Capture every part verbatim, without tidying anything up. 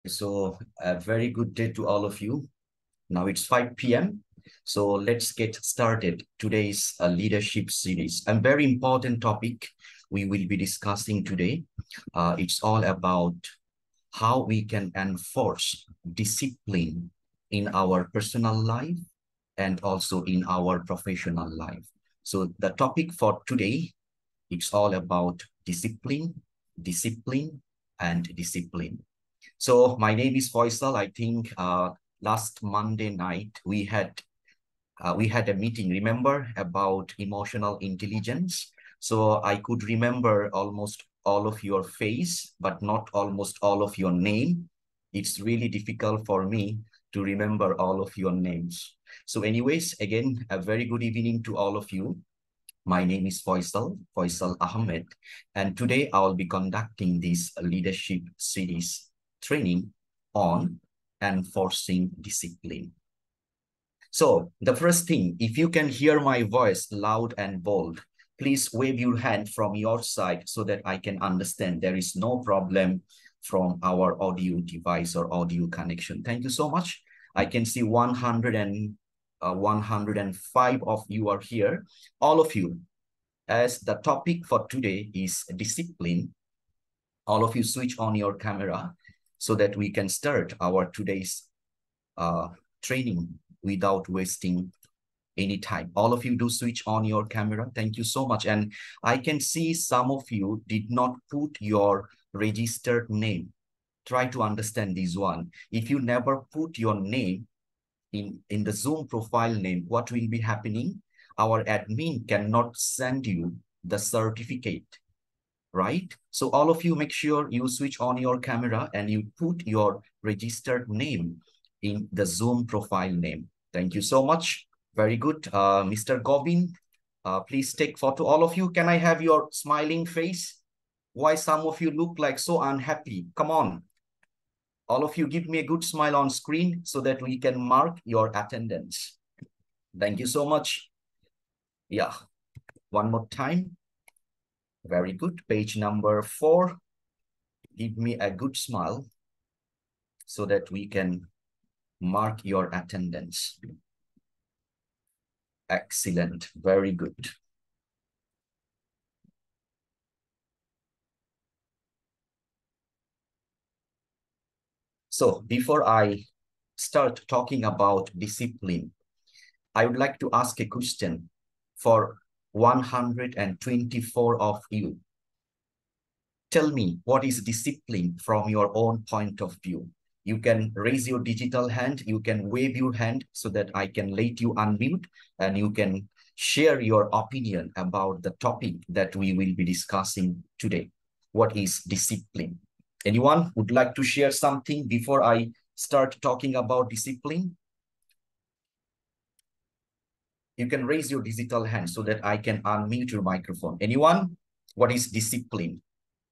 So a very good day to all of you. Now it's five p m So let's get started today's uh, leadership series. A very important topic we will be discussing today. Uh, it's all about how we can enforce discipline in our personal life and also in our professional life. So the topic for today, it's all about discipline, discipline, and discipline. So my name is Faisal. I think uh, last Monday night we had uh, we had a meeting, remember, about emotional intelligence. So I could remember almost all of your face, but not almost all of your name. It's really difficult for me to remember all of your names. So anyways, again, a very good evening to all of you. My name is Faisal, Faisal Ahmed, and today I'll be conducting this leadership series training on enforcing discipline. So the first thing, if you can hear my voice loud and bold, please wave your hand from your side so that I can understand there is no problem from our audio device or audio connection. Thank you so much. I can see one hundred and uh, one hundred five of you are here. All of you, as the topic for today is discipline, all of you switch on your camera so that we can start our today's uh, training without wasting any time. All of you do switch on your camera. Thank you so much. And I can see some of you did not put your registered name. Try to understand this one. If you never put your name in, in the Zoom profile name, what will be happening? Our admin cannot send you the certificate, right? So all of you make sure you switch on your camera and you put your registered name in the Zoom profile name. Thank you so much. Very good. Uh, Mister Gobin, uh, please take photo. All of you, can I have your smiling face? Why some of you look like so unhappy? Come on. All of you give me a good smile on screen so that we can mark your attendance. Thank you so much. Yeah, one more time. Very good. Page number four. Give me a good smile so that we can mark your attendance. Excellent. Very good. So before I start talking about discipline, I would like to ask a question for one hundred twenty-four of you. Tell me, what is discipline from your own point of view? You can raise your digital hand, you can wave your hand so that I can let you unmute, and you can share your opinion about the topic that we will be discussing today. What is discipline? Anyone would like to share something before I start talking about discipline? You can raise your digital hand so that I can unmute your microphone. Anyone? What is discipline?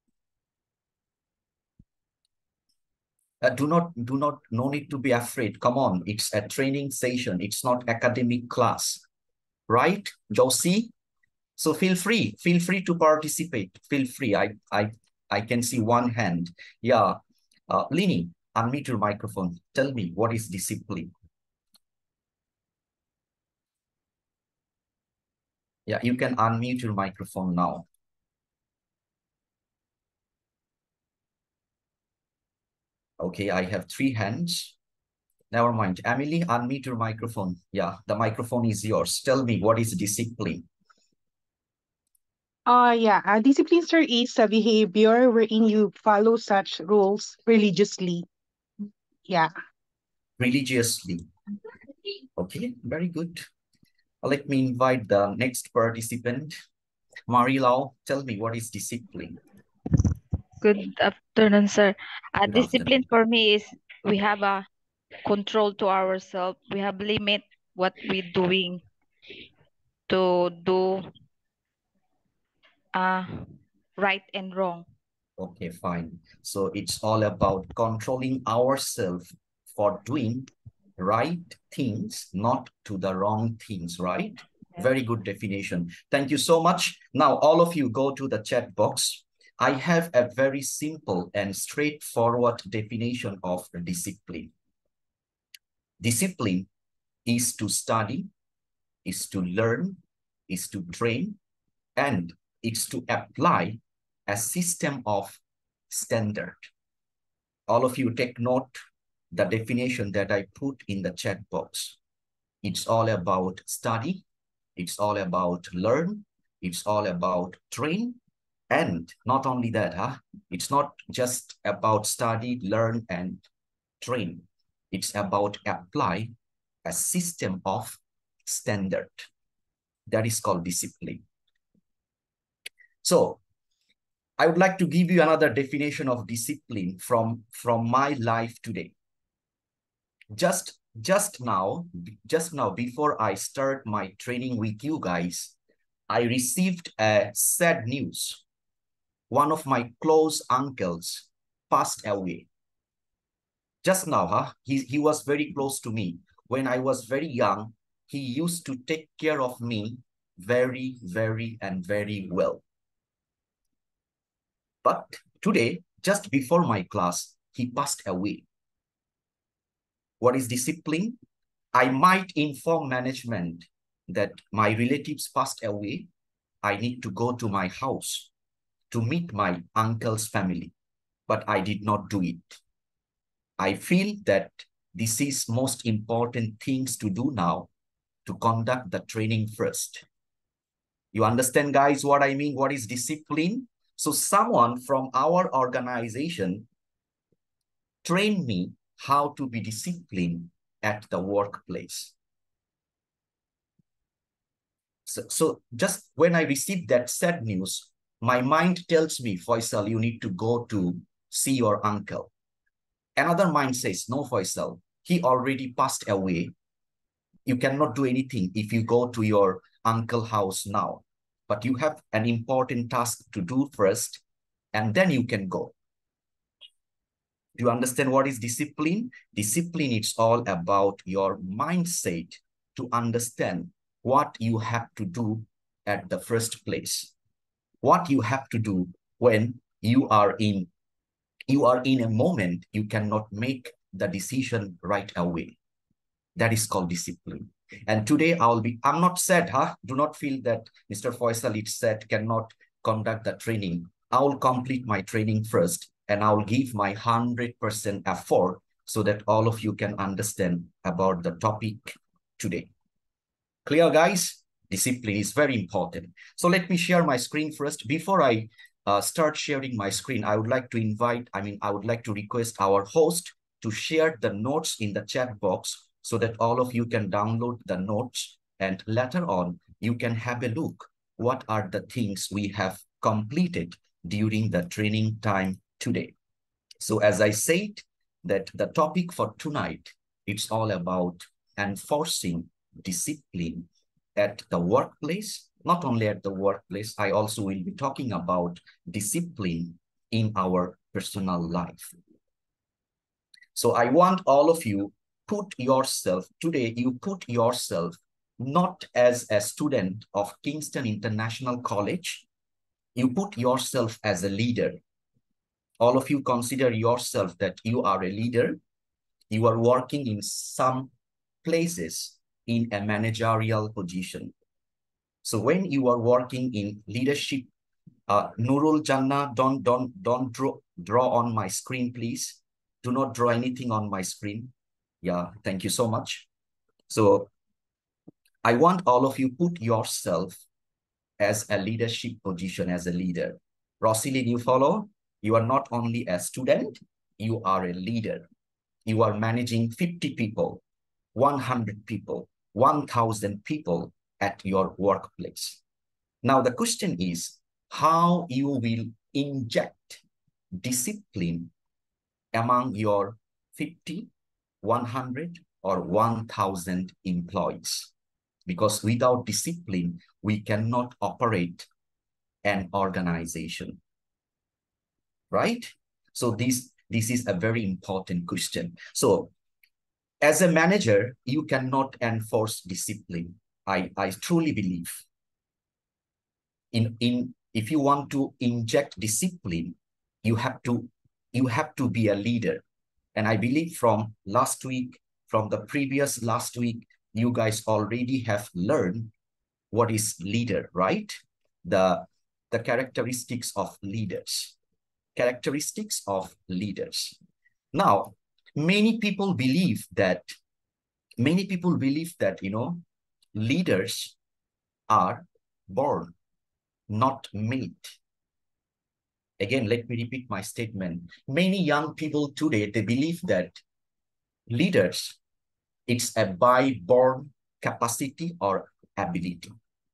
Uh, do not, do not, no need to be afraid. Come on, it's a training session. It's not academic class, right, Josie? So feel free, feel free to participate. Feel free. I, I, I can see one hand. Yeah, uh, Lini, unmute your microphone. Tell me, what is discipline? Yeah, you can unmute your microphone now. Okay, I have three hands. Never mind. Emily, unmute your microphone. Yeah, the microphone is yours. Tell me, what is discipline? Uh, yeah, uh, discipline, sir, is a behavior wherein you follow such rules religiously. Yeah. Religiously. Okay, very good. Let me invite the next participant. Marilau, tell me, what is discipline? Good afternoon, sir. Uh, Good discipline afternoon. for me is we have a control to ourselves. We have limit what we're doing to do uh, right and wrong. Okay, fine. So it's all about controlling ourselves for doing right things, not to the wrong things, right? Very good definition. Thank you so much. Now, all of you go to the chat box. I have a very simple and straightforward definition of discipline. Discipline is to study, is to learn, is to train, and it's to apply a system of standard. All of you take note the definition that I put in the chat box. It's all about study, it's all about learn, it's all about train, and not only that, huh? It's not just about study, learn, and train. It's about apply a system of standard. That is called discipline. So I would like to give you another definition of discipline from, from my life today. Just, just now, just now, before I start my training with you guys, I received a sad news. One of my close uncles passed away. Just now, huh? He, he was very close to me. When I was very young, he used to take care of me very, very, and very well. But today, just before my class, he passed away. What is discipline? I might inform management that my relatives passed away. I need to go to my house to meet my uncle's family, but I did not do it. I feel that this is most important things to do now, to conduct the training first. You understand, guys, what I mean? What is discipline? So someone from our organization trained me how to be disciplined at the workplace. So, so just when I received that sad news, my mind tells me, Faisal, you need to go to see your uncle. Another mind says, no, Faisal, he already passed away. You cannot do anything if you go to your uncle's house now. But you have an important task to do first, and then you can go. Do you understand what is discipline? Discipline, it's all about your mindset to understand what you have to do at the first place. What you have to do when you are in, you are in a moment you cannot make the decision right away. That is called discipline. And today I'll be, I'm not sad, huh? Do not feel that Mister Faisal, it's said, cannot conduct the training. I will complete my training first and I'll give my one hundred percent effort so that all of you can understand about the topic today. Clear, guys? Discipline is very important. So let me share my screen first. Before I uh, start sharing my screen, I would like to invite, I mean, I would like to request our host to share the notes in the chat box so that all of you can download the notes and later on you can have a look what are the things we have completed during the training time today. So as I said, that the topic for tonight, it's all about enforcing discipline at the workplace. Not only at the workplace, I also will be talking about discipline in our personal life. So I want all of you put yourself, today you put yourself not as a student of Kingston International College, you put yourself as a leader. All of you consider yourself that you are a leader. You are working in some places in a managerial position. So when you are working in leadership, uh, Nurul Jannah, don't, don't, don't draw, draw on my screen, please. Do not draw anything on my screen. Yeah, thank you so much. So I want all of you put yourself as a leadership position, as a leader. Rosilin, you follow? You are not only a student, you are a leader. You are managing fifty people, one hundred people, one thousand people at your workplace. Now the question is how you will inject discipline among your fifty, one hundred, or one thousand employees. Because without discipline, we cannot operate an organization. Right? So this, this is a very important question. So as a manager, you cannot enforce discipline. I, I truly believe. In, in, if you want to inject discipline, you have to, you have to be a leader. And I believe from last week, from the previous last week, you guys already have learned what is leader, right? The, the characteristics of leaders. Characteristics of leaders. Now, many people believe that, many people believe that, you know, leaders are born, not made. Again, let me repeat my statement. Many young people today, they believe that leaders, it's a by-born capacity or ability.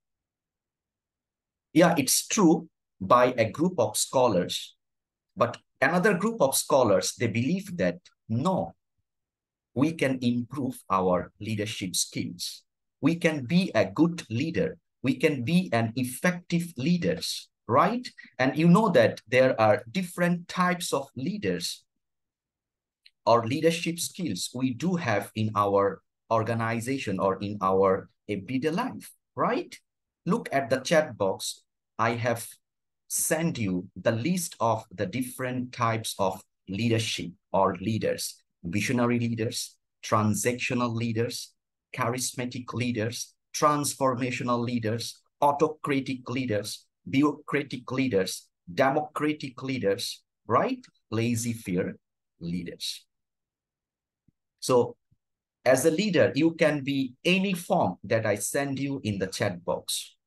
Yeah, it's true by a group of scholars, but another group of scholars, they believe that no, we can improve our leadership skills. We can be a good leader. We can be an effective leader, right? And you know that there are different types of leaders or leadership skills we do have in our organization or in our everyday life, right? Look at the chat box. I have sent you the list of the different types of leadership or leaders: visionary leaders, transactional leaders, charismatic leaders, transformational leaders, autocratic leaders, bureaucratic leaders, democratic leaders, right? Laissez-faire leaders. So as a leader, you can be any form that I send you in the chat box.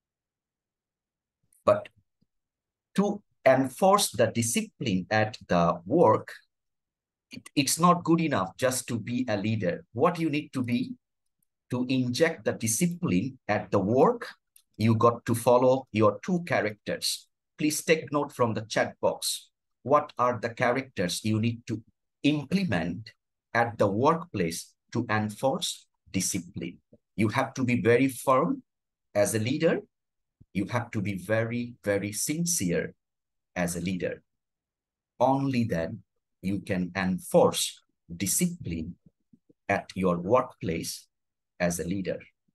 But to enforce the discipline at the work, it, it's not good enough just to be a leader. What you need to be, to inject the discipline at the work, you got to follow your two characters. Please take note from the chat box. What are the characters you need to implement at the workplace to enforce discipline? You have to be very firm as a leader. You have to be very, very sincere as a leader. Only then you can enforce discipline at your workplace as a leader.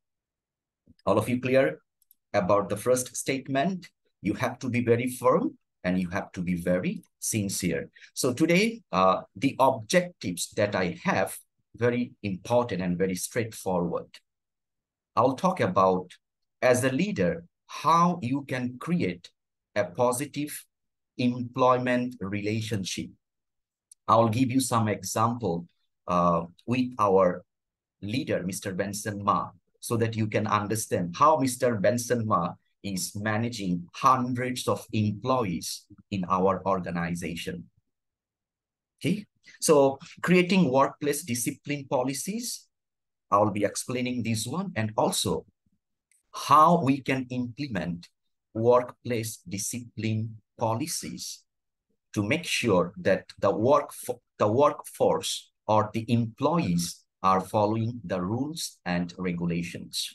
All of you clear about the first statement? You have to be very firm and you have to be very sincere. So today, uh, the objectives that I have, very important and very straightforward. I'll talk about, as a leader, how you can create a positive employment relationship. I'll give you some example uh, with our leader, Mister Benson Ma, so that you can understand how Mister Benson Ma is managing hundreds of employees in our organization. Okay, so creating workplace discipline policies, I'll be explaining this one, and also how we can implement workplace discipline policies to make sure that the work the workforce or the employees are following the rules and regulations.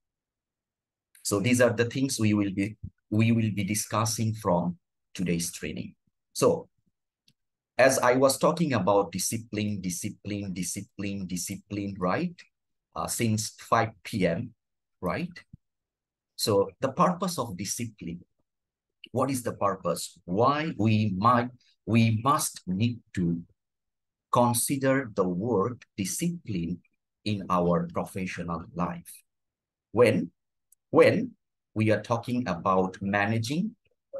So these are the things we will be we will be discussing from today's training. So as I was talking about discipline, discipline, discipline, discipline, right? Uh, since five P M, right? So the purpose of discipline, what is the purpose? Why we might, we must need to consider the word discipline in our professional life. When, when we are talking about managing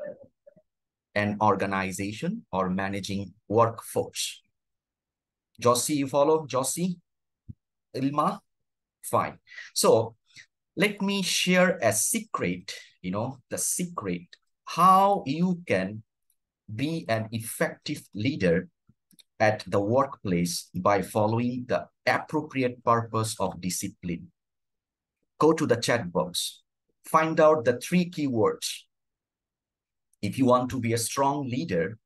an organization or managing workforce. Josie, you follow? Josie? Ilma? Fine. So let me share a secret, you know, the secret, how you can be an effective leader at the workplace by following the appropriate purpose of discipline. Go to the chat box, find out the three keywords. If you want to be a strong leader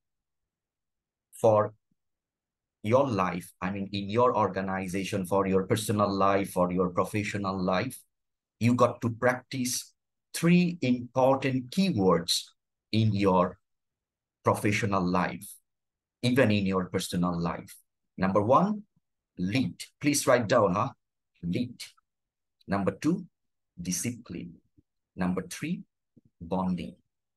for your life, I mean, in your organization, for your personal life, for your professional life, you got to practice three important keywords in your professional life, even in your personal life. Number one, lead. Please write down, huh? Lead. Number two, discipline. Number three, bonding.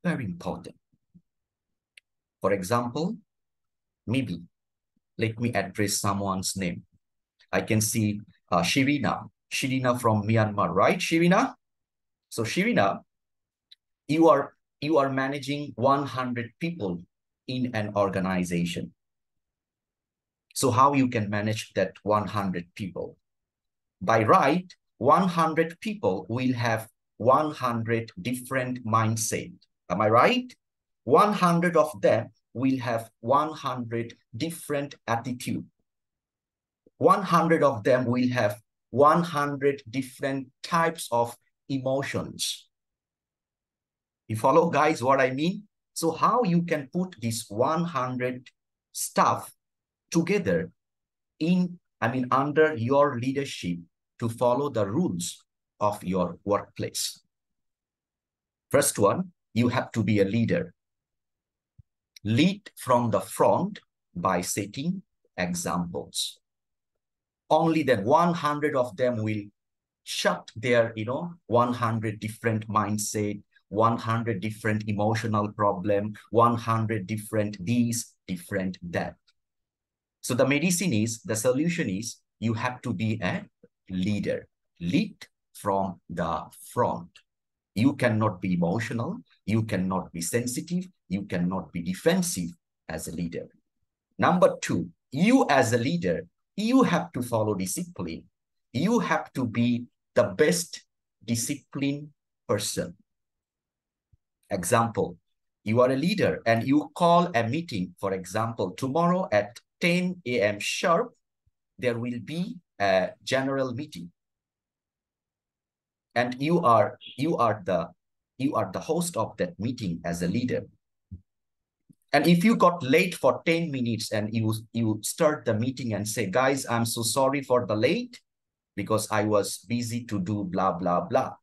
Very important. For example, maybe let me address someone's name. I can see uh, Shirina, Shirina from Myanmar, right, Shirina? So Shirina, you are, you are managing one hundred people in an organization. So how you can manage that one hundred people? By right, one hundred people will have one hundred different mindset. Am I right? one hundred of them will have one hundred different attitude. one hundred of them will have one hundred different types of emotions. You follow, guys, what I mean? So how you can put this one hundred stuff together in, I mean, under your leadership to follow the rules of your workplace. First one, you have to be a leader. Lead from the front by setting examples. Only then one hundred of them will shut their, you know, one hundred different mindset, one hundred different emotional problem, one hundred different these, different that. So the medicine is, the solution is, you have to be a leader. Lead from the front. You cannot be emotional. You cannot be sensitive. You cannot be defensive as a leader. Number two, you as a leader, you have to follow discipline. You have to be the best disciplined person. Example, you are a leader and you call a meeting. For example, tomorrow at ten A M sharp, there will be a general meeting. And you are, you are the, you are the host of that meeting as a leader. And if you got late for ten minutes and you, you start the meeting and say, guys, I'm so sorry for the late because I was busy to do blah, blah, blah.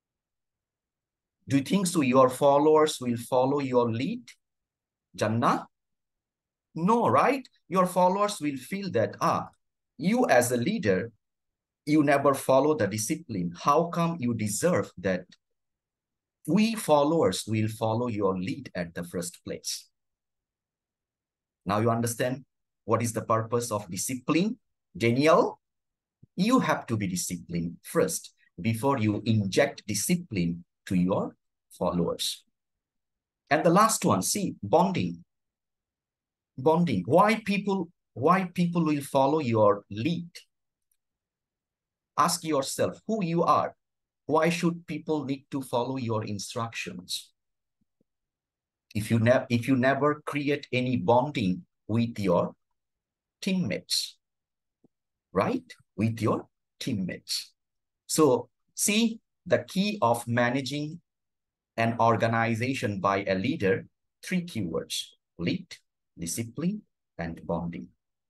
Do you think so your followers will follow your lead? Jannah? No, right? Your followers will feel that, ah, you as a leader, you never follow the discipline. How come you deserve that? We followers will follow your lead at the first place. Now you understand what is the purpose of discipline? Daniel, you have to be disciplined first before you inject discipline to your followers. And the last one, see, bonding. Bonding. Why people, why people will follow your lead? Ask yourself who you are. Why should people need to follow your instructions? If you, ne if you never create any bonding with your teammates, right? With your teammates. So see, the key of managing an organization by a leader, three keywords: lead, discipline, and bonding.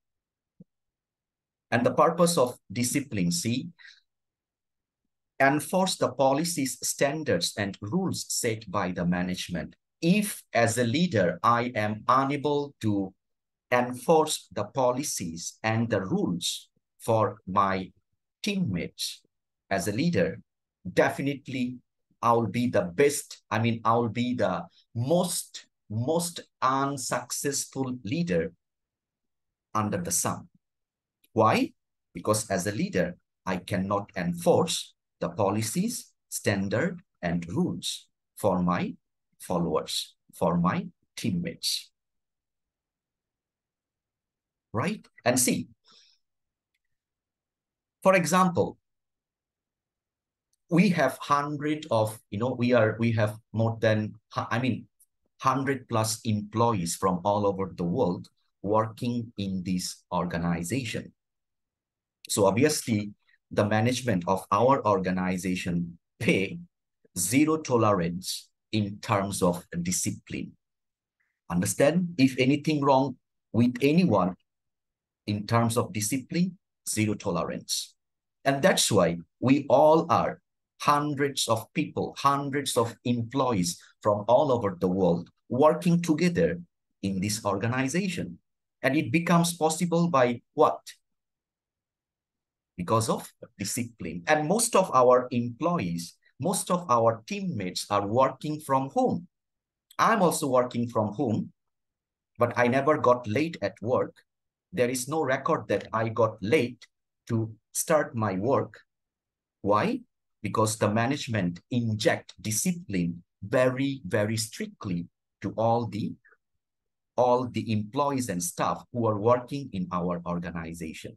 And the purpose of discipline, see, enforce the policies, standards, and rules set by the management. If as a leader, I am unable to enforce the policies and the rules for my teammates as a leader, definitely I'll be the best, I mean, I'll be the most, most unsuccessful leader under the sun. Why? Because as a leader, I cannot enforce the policies, standard, and rules for my followers, for my teammates. Right? And see, for example, we have hundred of, you know, we are, we have more than, I mean, hundred plus employees from all over the world working in this organization. So obviously, the management of our organization pay zero tolerance in terms of discipline. Understand? If anything wrong with anyone in terms of discipline, zero tolerance. And that's why we all are hundreds of people, hundreds of employees from all over the world working together in this organization. And it becomes possible by what? Because of discipline. And most of our employees, most of our teammates are working from home. I'm also working from home, but I never got late at work. There is no record that I got late to start my work. Why? Because the management inject discipline very, very strictly to all the, all the employees and staff who are working in our organization.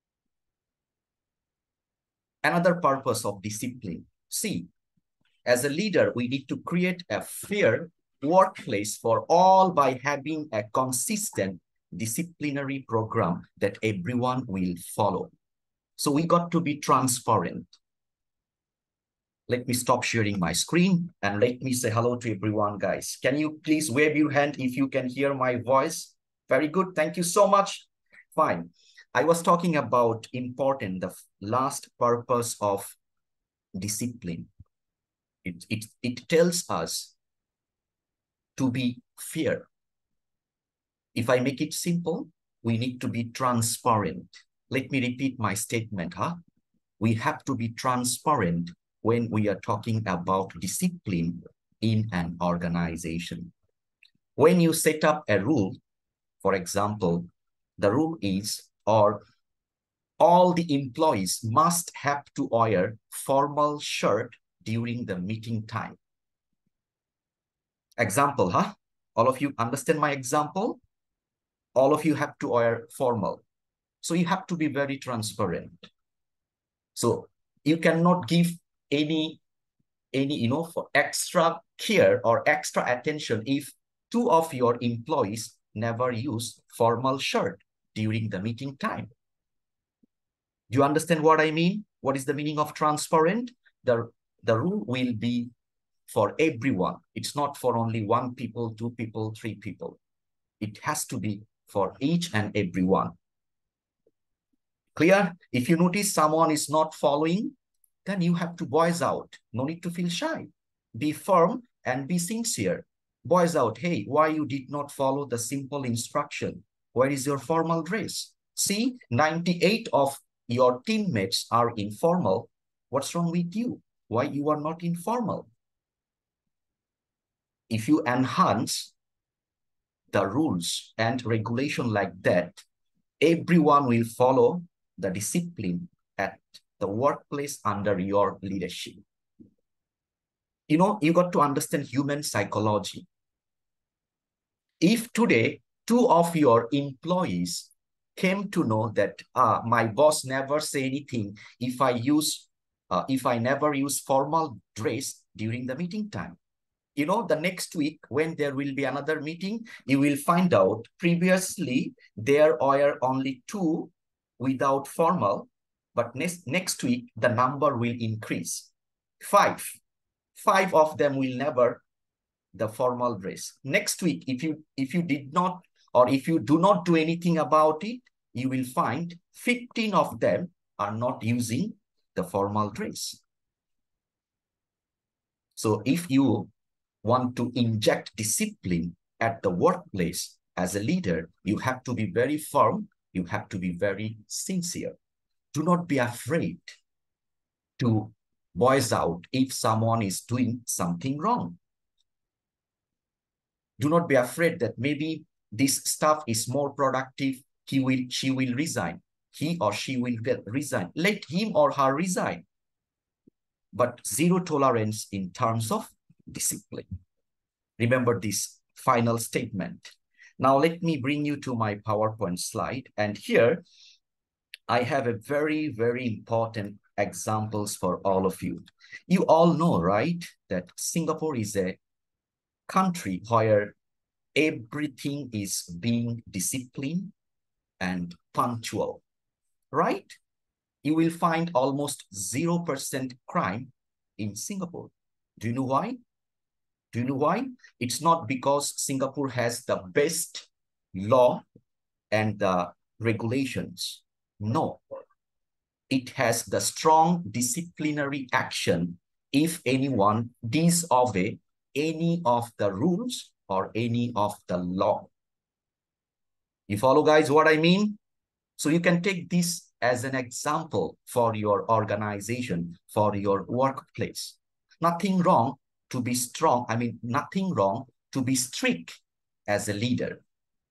Another purpose of discipline. See, as a leader, we need to create a fair workplace for all by having a consistent disciplinary program that everyone will follow. So we got to be transparent. Let me stop sharing my screen and let me say hello to everyone, guys. Can you please wave your hand if you can hear my voice? Very good. Thank you so much. Fine. I was talking about important, the last purpose of discipline. It, it, it tells us to be fair. If I make it simple, we need to be transparent. Let me repeat my statement. Huh? We have to be transparent when we are talking about discipline in an organization. When you set up a rule, for example, the rule is, or all the employees must have to wear formal shirt during the meeting time. Example, huh? All of you understand my example? All of you have to wear formal. So you have to be very transparent. So you cannot give any, any, you know, for extra care or extra attention if two of your employees never use formal shirt during the meeting time. Do you understand what I mean? What is the meaning of transparent? The, the rule will be for everyone. It's not for only one people, two people, three people. It has to be for each and everyone. Clear? If you notice someone is not following, then you have to voice out. No need to feel shy. Be firm and be sincere. Voice out, hey, why you did not follow the simple instruction? Where is your formal dress? See, ninety-eight of your teammates are informal. What's wrong with you? Why you are not informal? If you enhance the rules and regulation like that, everyone will follow the discipline at the workplace under your leadership. You know, you got to understand human psychology. If today, two of your employees came to know that uh, my boss never say anything if I use, uh, if I never use formal dress during the meeting time. You know, the next week when there will be another meeting, you will find out previously there were only two without formal, but next, next week the number will increase. Five. Five of them will never the formal dress. Next week, if you if you did not or if you do not do anything about it, you will find fifteen of them are not using the formal dress. So if you want to inject discipline at the workplace as a leader, you have to be very firm. You have to be very sincere. Do not be afraid to voice out if someone is doing something wrong. Do not be afraid that maybe this staff is more productive. He will, she will resign. He or she will get resign. Let him or her resign. But zero tolerance in terms of discipline. Remember this final statement. Now let me bring you to my PowerPoint slide. And here I have a very, very important examples for all of you. You all know, right, that Singapore is a country where everything is being disciplined and punctual, right? You will find almost zero percent crime in Singapore. Do you know why? Do you know why? It's not because Singapore has the best law and the regulations. No. It has the strong disciplinary action if anyone disobey any of the rules or any of the law. You follow, guys, what I mean? So you can take this as an example for your organization, for your workplace. Nothing wrong to be strong. I mean, nothing wrong to be strict as a leader.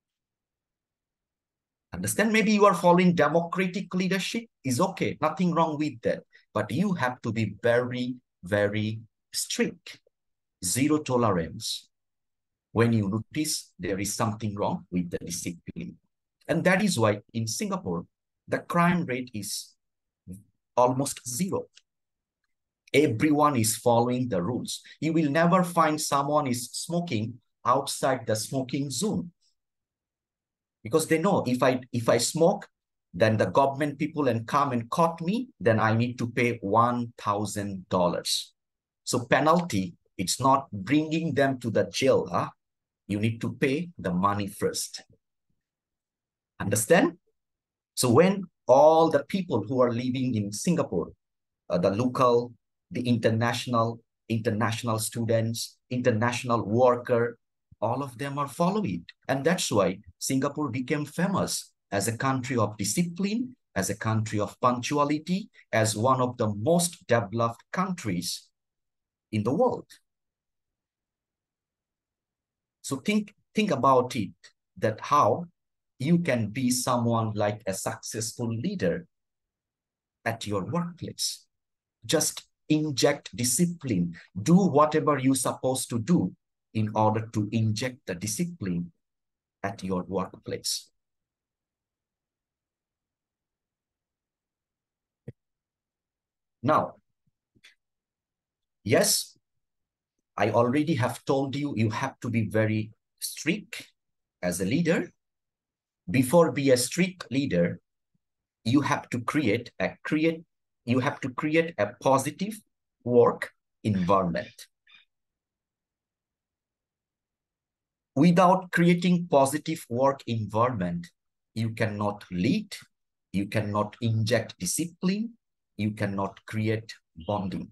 Understand? Maybe you are following democratic leadership, is okay, nothing wrong with that. But you have to be very, very strict. Zero tolerance when you notice there is something wrong with the discipline. And that is why in Singapore, the crime rate is almost zero. Everyone is following the rules. You will never find someone is smoking outside the smoking zone. Because they know if I, if I smoke, then the government people and come and caught me, then I need to pay one thousand dollars. So penalty, it's not bringing them to the jail. Huh? You need to pay the money first. Understand? So when all the people who are living in Singapore, uh, the local, the international, international students, international worker, all of them are following it. And that's why Singapore became famous as a country of discipline, as a country of punctuality, as one of the most developed countries in the world. So think, think about it, that how you can be someone like a successful leader at your workplace. Just inject discipline. Do whatever you're supposed to do in order to inject the discipline at your workplace. Now, yes, I already have told you, you have to be very strict as a leader. Before be a strict leader, you have to create a create, you have to create a positive work environment. Without creating positive work environment, you cannot lead, you cannot inject discipline, you cannot create bonding.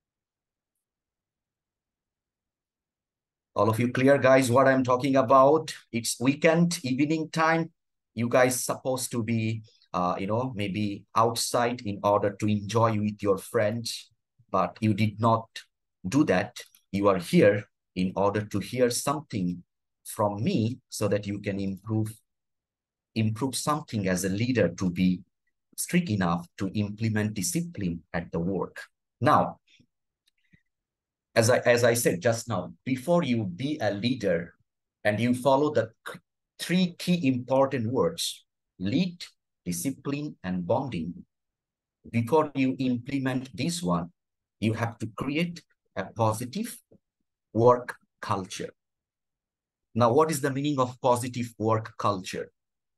All of you clear, guys, what I'm talking about? It's weekend, evening time. You guys supposed to be, uh, you know, maybe outside in order to enjoy with your friends, but you did not do that. You are here in order to hear something from me so that you can improve, improve something as a leader to be strict enough to implement discipline at the work. Now, as I, as I said just now, before you be a leader and you follow the three key important words, lead, discipline, and bonding, before you implement this one, you have to create a positive work culture. Now, what is the meaning of positive work culture?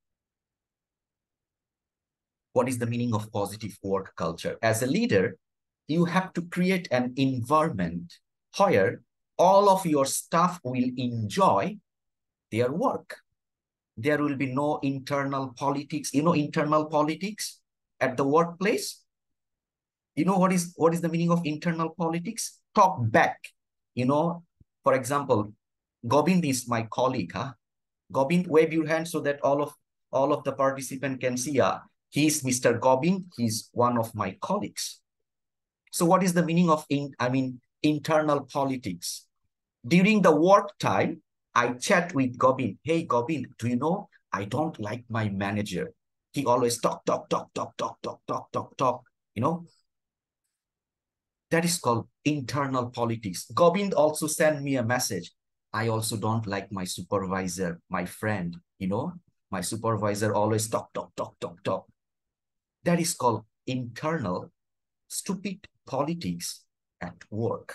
What is the meaning of positive work culture? As a leader, you have to create an environment where all of your staff will enjoy their work. There will be no internal politics. You know, internal politics at the workplace. You know what is what is the meaning of internal politics? Talk back. You know, for example, Gobind is my colleague. Huh? Gobind, wave your hand so that all of all of the participants can see. Uh, he's Mister Gobind. He's one of my colleagues. So what is the meaning of in, I mean internal politics? During the work time, I chat with Gobind. Hey, Gobind, do you know, I don't like my manager. He always talk, talk, talk, talk, talk, talk, talk, talk, talk. You know, that is called internal politics. Gobind also sent me a message. I also don't like my supervisor, my friend, you know, my supervisor always talk, talk, talk, talk, talk. That is called internal stupid politics at work.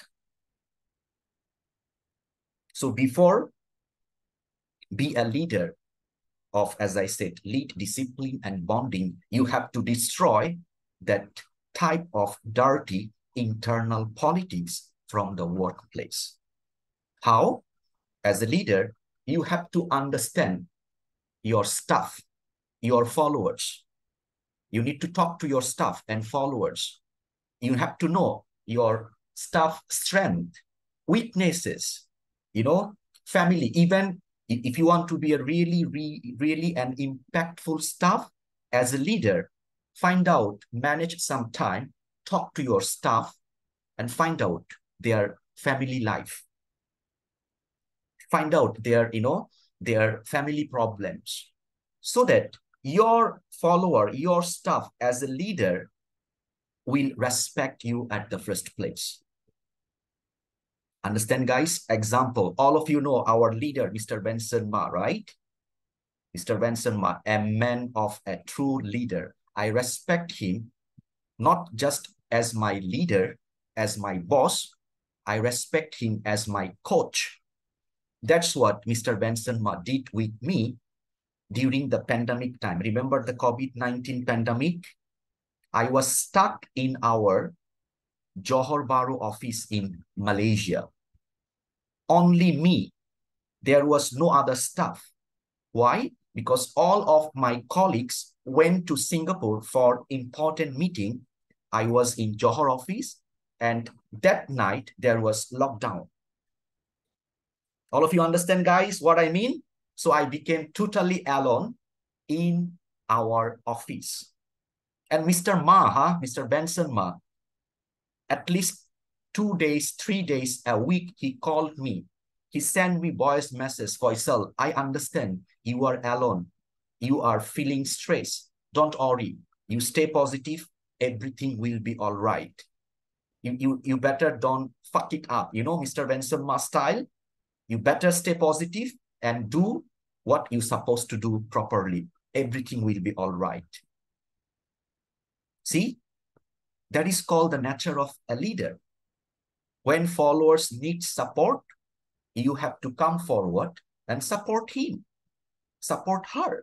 So before be a leader of, as I said, lead, discipline, and bonding, you have to destroy that type of dirty internal politics from the workplace. How? As a leader, you have to understand your staff, your followers. You need to talk to your staff and followers. You have to know your staff strength, weaknesses, you know, family. Even if you want to be a really, really, really an impactful staff as a leader, find out, manage some time, talk to your staff and find out their family life. find out their, you know, their family problems, so that your follower, your staff as a leader will respect you at the first place. Understand, guys? Example, all of you know our leader, Mister Benson Ma, right? Mister Benson Ma, a man of a true leader. I respect him, not just as my leader, as my boss. I respect him as my coach. That's what Mister Benson Ma did with me during the pandemic time. Remember the COVID nineteen pandemic? I was stuck in our Johor Bahru office in Malaysia. Only me. There was no other staff. Why? Because all of my colleagues went to Singapore for important meeting. I was in Johor office, and that night there was lockdown. All of you understand, guys, what I mean? So I became totally alone in our office. And Mister Ma, huh? Mister Benson Ma, at least two days, three days a week, he called me. He sent me voice message, Faisal, I understand you are alone. You are feeling stress. Don't worry. You stay positive. Everything will be all right. You, you, you better don't fuck it up. You know, Mister Benson Ma style. You better stay positive and do what you're supposed to do properly. Everything will be all right. See, that is called the nature of a leader. When followers need support, you have to come forward and support him, support her.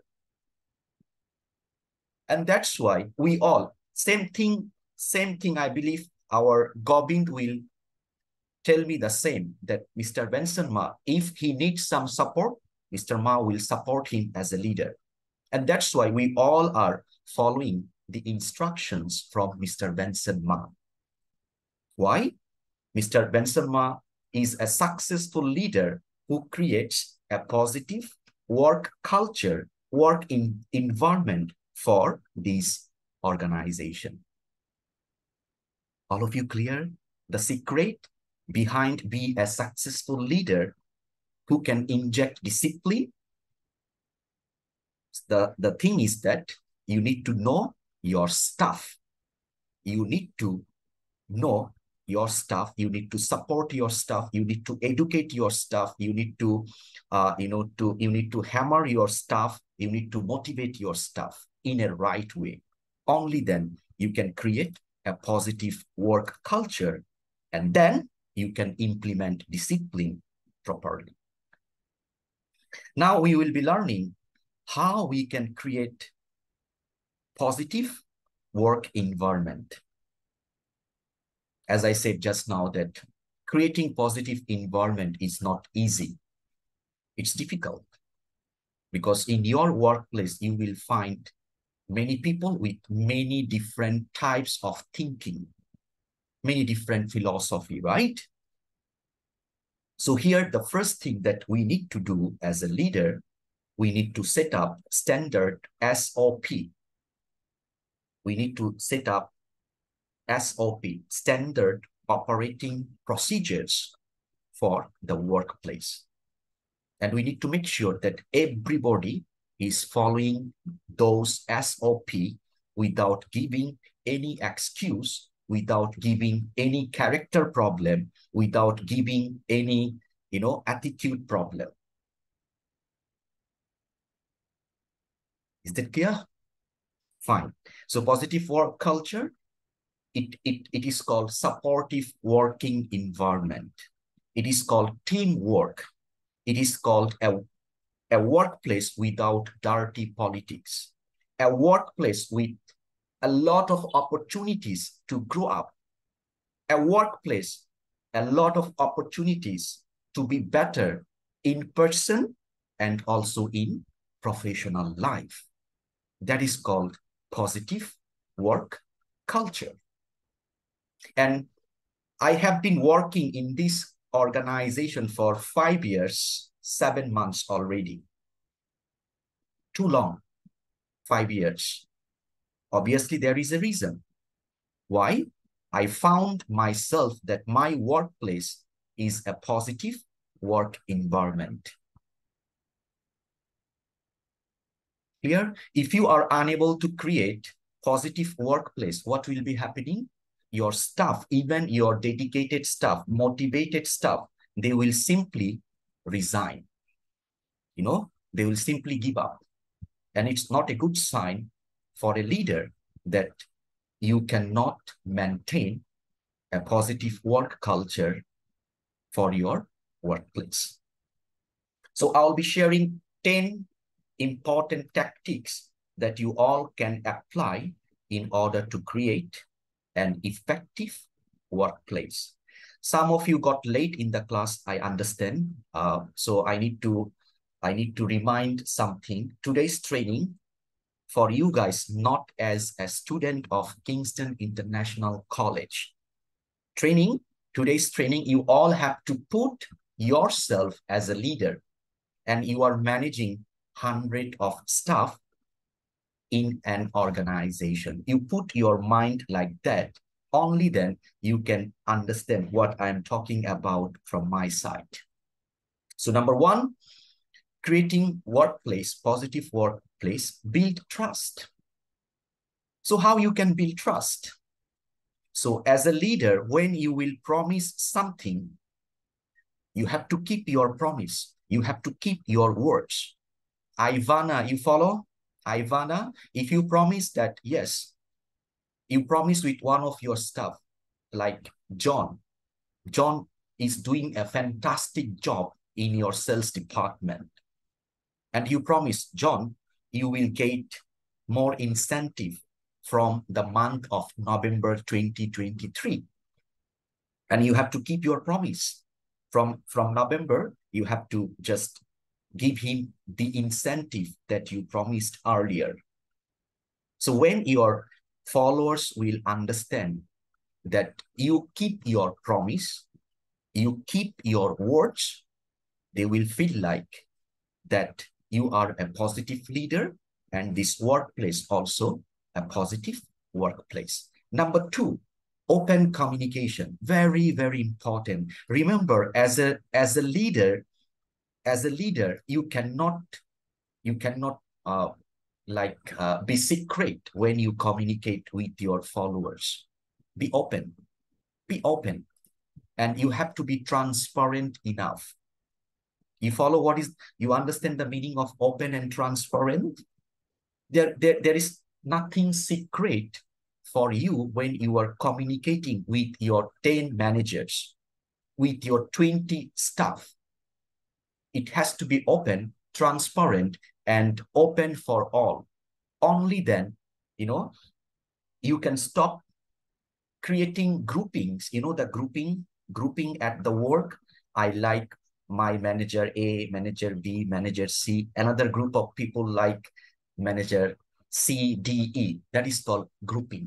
And that's why we all, same thing, same thing, I believe our Gobind will tell me the same, that Mister Benson Ma, if he needs some support, Mister Ma will support him as a leader. And that's why we all are following the instructions from Mister Benson Ma. Why? Mister Benson Ma is a successful leader who creates a positive work culture, work in environment for this organization. All of you clear? The secret behind being a successful leader who can inject discipline? The, the thing is that you need to know your staff. You need to know your staff. You need to support your staff. You need to educate your staff. You need to, uh, you know, to you need to hammer your staff. You need to motivate your staff in a right way. Only then you can create a positive work culture, and then you can implement discipline properly. Now we will be learning how we can create positive work environment. As I said just now, that creating positive environment is not easy. It's difficult because in your workplace, you will find many people with many different types of thinking, many different philosophy, right? So here, the first thing that we need to do as a leader, we need to set up standard S O P. We need to set up S O P, standard operating procedures for the workplace. And we need to make sure that everybody is following those S O P without giving any excuse, without giving any character problem, without giving any, you know, attitude problem. Is that clear? Fine. So positive work culture, it, it, it is called supportive working environment. It is called teamwork. It is called a, a workplace without dirty politics. A workplace with a lot of opportunities to grow up. A workplace, a lot of opportunities to be better in person and also in professional life. That is called positive work culture. And I have been working in this organization for five years, seven months already. Too long, five years. Obviously, there is a reason. Why? I found myself that my workplace is a positive work environment. Clear? If you are unable to create positive workplace, what will be happening? Your staff, even your dedicated staff, motivated staff, they will simply resign. You know, they will simply give up. And it's not a good sign for a leader that you cannot maintain a positive work culture for your workplace. So I'll be sharing ten important tactics that you all can apply in order to create an effective workplace. Some of you got late in the class, I understand. Uh, so I need to, I need to remind something. Today's training for you guys, not as a student of Kingston International College. Training, today's training, you all have to put yourself as a leader, and you are managing hundred of staff in an organization. You put your mind like that, only then you can understand what I'm talking about from my side. So number one, creating workplace, positive workplace, build trust. So how you can build trust? So as a leader, when you will promise something, you have to keep your promise. You have to keep your words. Ivana, you follow? Ivana, if you promise that, yes, you promise with one of your staff, like John. John is doing a fantastic job in your sales department. And you promise, John, you will get more incentive from the month of November twenty twenty-three. And you have to keep your promise. From, from November, you have to just give him the incentive that you promised earlier. So when your followers will understand that you keep your promise, you keep your words, they will feel like that you are a positive leader, and this workplace also a positive workplace. Number two, open communication. Very, very important. Remember, as a, as a leader, as a leader, you cannot, you cannot uh, like uh, be secret when you communicate with your followers. Be open, be open. And you have to be transparent enough. You follow what is, you understand the meaning of open and transparent? There, there, there is nothing secret for you when you are communicating with your ten managers, with your twenty staff. It has to be open, transparent, and open for all. Only then, you know, you can stop creating groupings. You know, the grouping, grouping at the work. I like my manager A, manager B, manager C, another group of people like manager C, D, E. That is called grouping.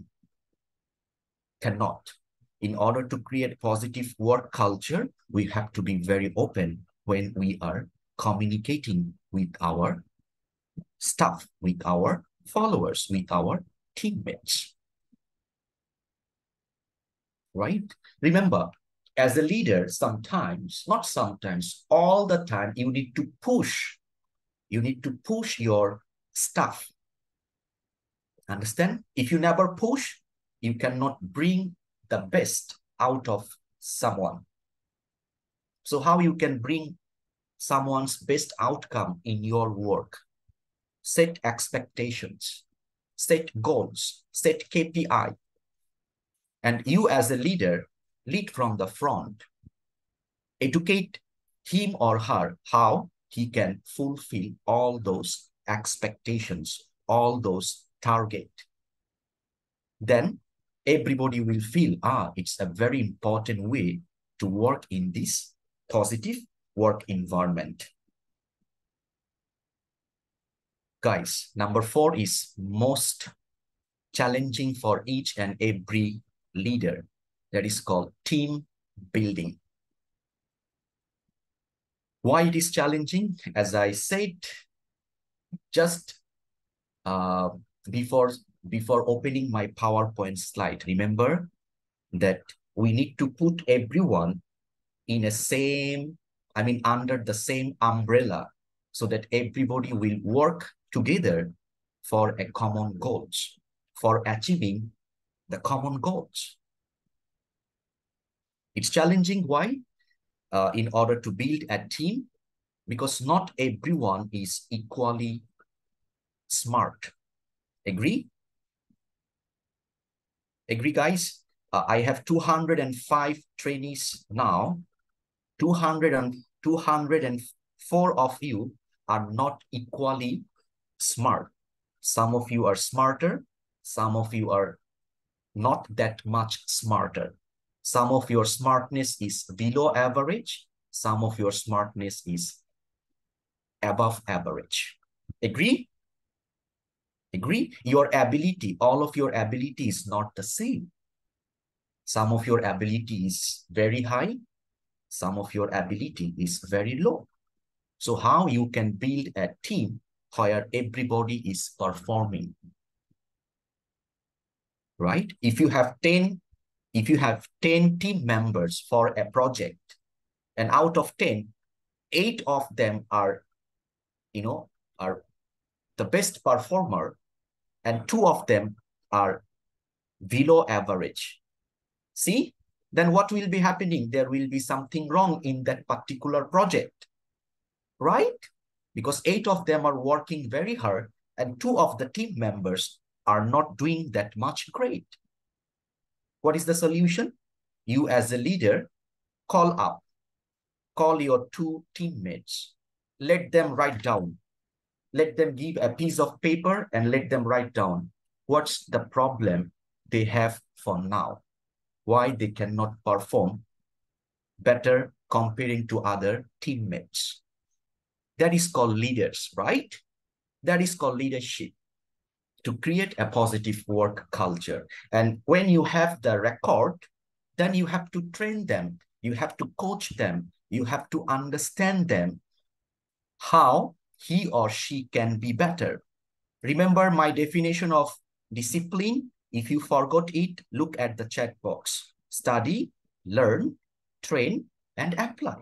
Cannot. In order to create positive work culture, we have to be very open when we are communicating with our staff, with our followers, with our teammates. Right? Remember, as a leader, sometimes, not sometimes, all the time, you need to push. You need to push your staff. Understand? If you never push, you cannot bring the best out of someone. So how you can bring someone's best outcome in your work? Set expectations, set goals, set K P I. And you as a leader, lead from the front. Educate him or her how he can fulfill all those expectations, all those targets. Then everybody will feel, ah, it's a very important way to work in this positive work environment. Guys, number four is most challenging for each and every leader. That is called team building. Why it is challenging? As I said, just uh, before, before opening my PowerPoint slide, remember that we need to put everyone in a same I mean, under the same umbrella, so that everybody will work together for a common goals, for achieving the common goals. It's challenging. Why? Uh, in order to build a team, because not everyone is equally smart. Agree? Agree, guys? Uh, I have two hundred five trainees now. two hundred and two hundred four of you are not equally smart. Some of you are smarter. Some of you are not that much smarter. Some of your smartness is below average. Some of your smartness is above average. Agree? Agree? Your ability, all of your ability is not the same. Some of your ability is very high. Some of your ability is very low. So how you can build a team where everybody is performing, right? If you have ten, if you have ten team members for a project, and out of ten, eight of them are, you know, are the best performer, and two of them are below average. See, then what will be happening? There will be something wrong in that particular project, right? Because eight of them are working very hard and two of the team members are not doing that much great. What is the solution? You as a leader, call up, call your two teammates, let them write down, let them give a piece of paper and let them write down what's the problem they have for now, why they cannot perform better comparing to other teammates. That is called leaders, right? That is called leadership, to create a positive work culture. And when you have the record, then you have to train them. You have to coach them. You have to understand them, how he or she can be better. Remember my definition of discipline? If you forgot it, look at the chat box. Study, learn, train, and apply.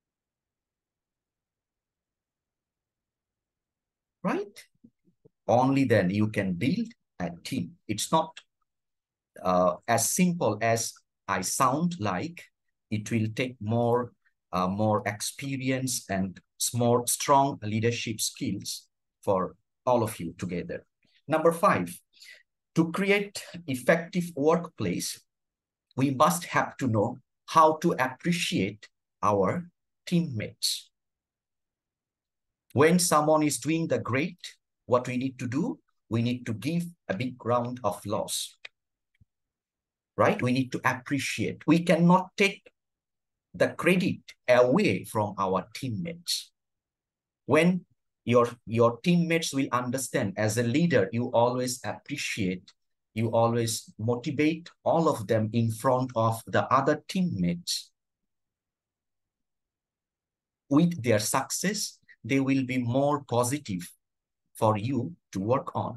Right? Only then you can build a team. It's not uh, as simple as I sound like. It will take more, uh, more experience and more strong leadership skills for all of you together. Number five, to create effective workplace, we must have to know how to appreciate our teammates. When someone is doing the great, what we need to do, we need to give a big round of applause, right? We need to appreciate. We cannot take the credit away from our teammates. When your, your teammates will understand, as a leader, you always appreciate, you always motivate all of them in front of the other teammates. With their success, they will be more positive for you to work on,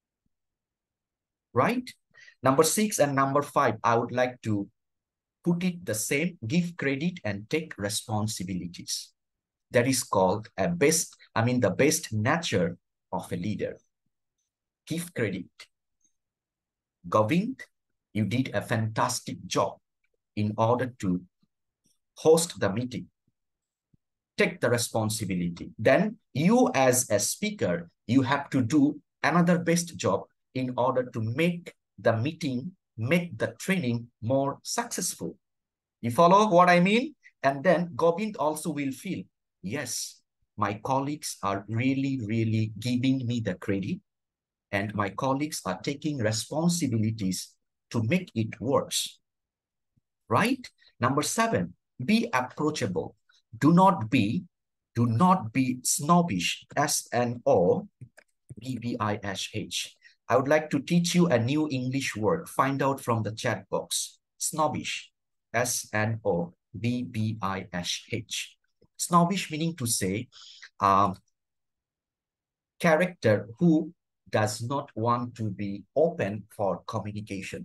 right? Number six and number five, I would like to put it the same, give credit and take responsibilities. That is called a best, I mean the best nature of a leader. Give credit. Govind, you did a fantastic job in order to host the meeting. Take the responsibility. Then you as a speaker, you have to do another best job in order to make the meeting, make the training more successful. You follow what I mean? And then Govind also will feel, yes, my colleagues are really, really giving me the credit and my colleagues are taking responsibilities to make it worse, right? Number seven, be approachable. Do not be, do not be snobbish, S N O B B I S H. I would like to teach you a new English word. Find out from the chat box. Snobbish, S N O B B I S H. Snobbish meaning to say, um, character who does not want to be open for communication.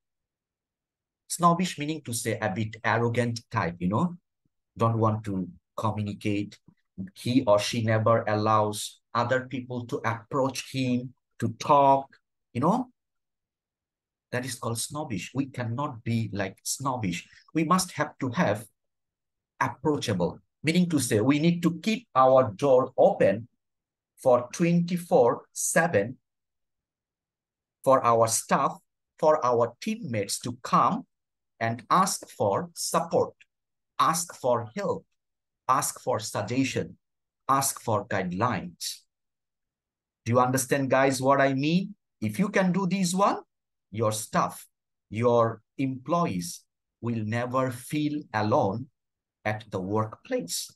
Snobbish meaning to say a bit arrogant type, you know, don't want to communicate. He or she never allows other people to approach him, to talk, you know. That is called snobbish. We cannot be like snobbish. We must have to have approachable, meaning to say we need to keep our door open for twenty-four seven for our staff, for our teammates to come and ask for support, ask for help, ask for suggestion, ask for guidelines. Do you understand, guys, what I mean? If you can do this one, your staff, your employees will never feel alone at the workplace.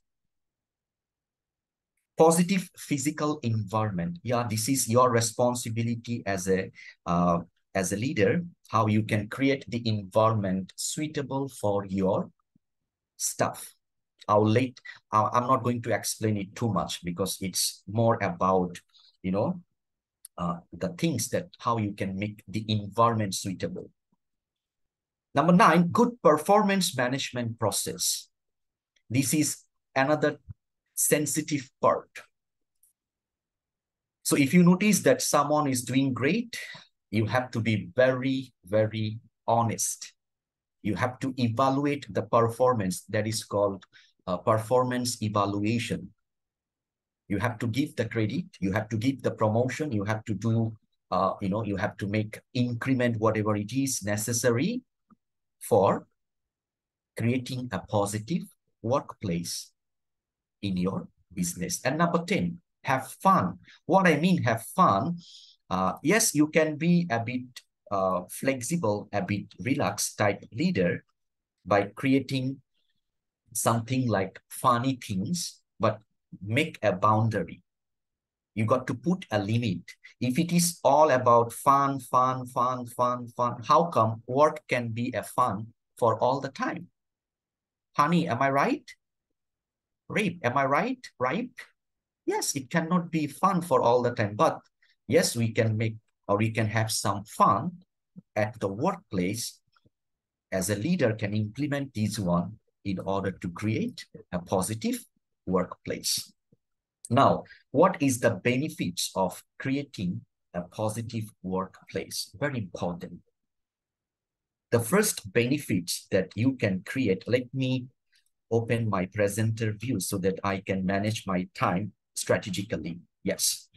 Positive physical environment. Yeah, this is your responsibility as a uh, as a leader, how you can create the environment suitable for your staff. I'll late, uh, I'm not going to explain it too much because it's more about, you know, uh, the things that how you can make the environment suitable. Number nine, good performance management process. This is another sensitive part. So if you notice that someone is doing great, you have to be very, very honest. You have to evaluate the performance. That is called uh, performance evaluation. You have to give the credit. You have to give the promotion. You have to do, uh, you know, you have to make increment, whatever it is necessary for creating a positive workplace in your business. And number ten, have fun. What I mean, have fun. Uh, yes, you can be a bit uh, flexible, a bit relaxed type leader by creating something like funny things, but make a boundary. You got to put a limit. If it is all about fun, fun, fun, fun, fun, how come work can be a fun for all the time? Honey, am I right? Rape, am I right? Right? Yes, it cannot be fun for all the time, but yes, we can make or we can have some fun at the workplace. As a leader can implement this one in order to create a positive workplace. Now, what is the benefits of creating a positive workplace? Very important. The first benefits that you can create, let me open my presenter view so that I can manage my time strategically. Yes.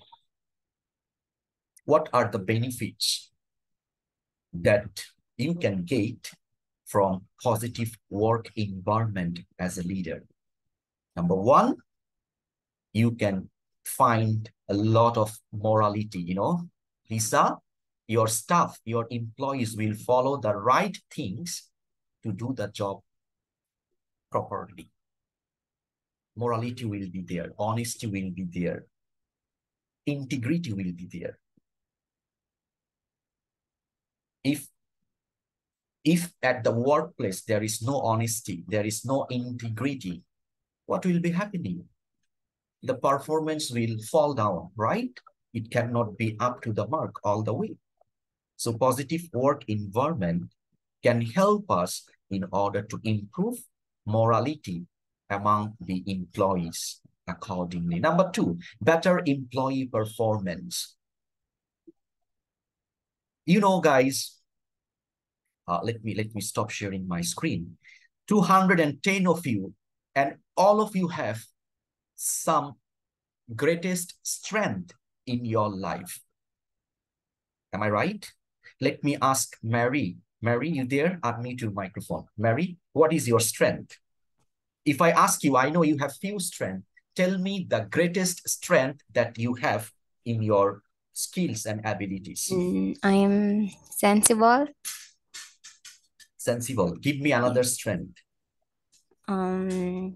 What are the benefits that you can get from positive work environment as a leader? Number one, you can find a lot of morality, you know. Lisa, your staff, your employees will follow the right things to do the job properly. Morality will be there, honesty will be there, integrity will be there. If, if at the workplace there is no honesty, there is no integrity, what will be happening? The performance will fall down, right? It cannot be up to the mark all the way. So positive work environment can help us in order to improve morality among the employees accordingly. Number two, better employee performance. You know, guys, uh, let me let me stop sharing my screen. two hundred ten of you, and all of you have some greatest strength in your life. Am I right? Let me ask Mary. Mary, you there? Unmute your microphone. Mary, what is your strength? If I ask you, I know you have few strengths. Tell me the greatest strength that you have in your skills and abilities. Mm, I'm sensible. Sensible. Give me another strength. Um,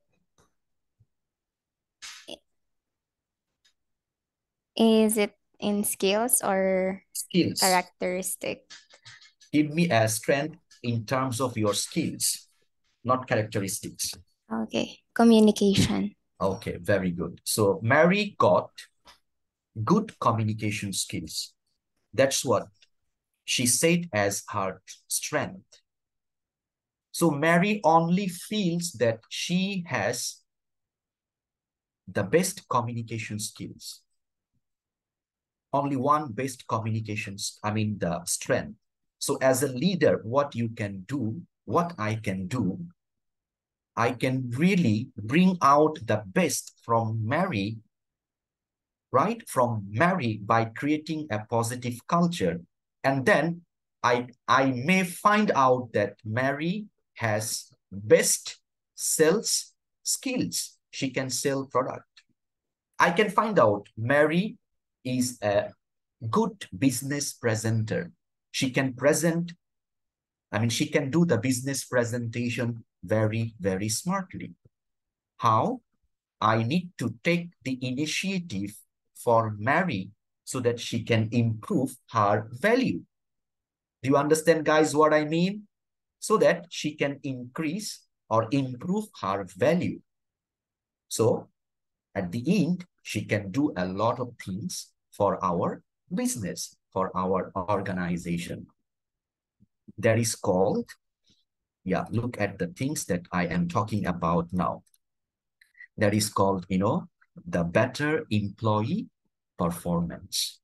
is it in skills or Skills. characteristic? Give me a strength in terms of your skills, not characteristics. Okay, communication. Okay, very good. So Mary got good communication skills. That's what she said as her strength. So Mary only feels that she has the best communication skills. Only one best communications, I mean the strength. So as a leader, what you can do, what I can do, I can really bring out the best from Mary, right? From Mary by creating a positive culture. And then I, I may find out that Mary has best sales skills. She can sell product. I can find out Mary is a good business presenter. She can present, I mean, she can do the business presentation very, very smartly. How? I need to take the initiative for Mary so that she can improve her value. Do you understand, guys, what I mean? So that she can increase or improve her value. So at the end, she can do a lot of things for our business, for our organization. That is called, yeah, look at the things that I am talking about now. That is called, you know, the better employee performance.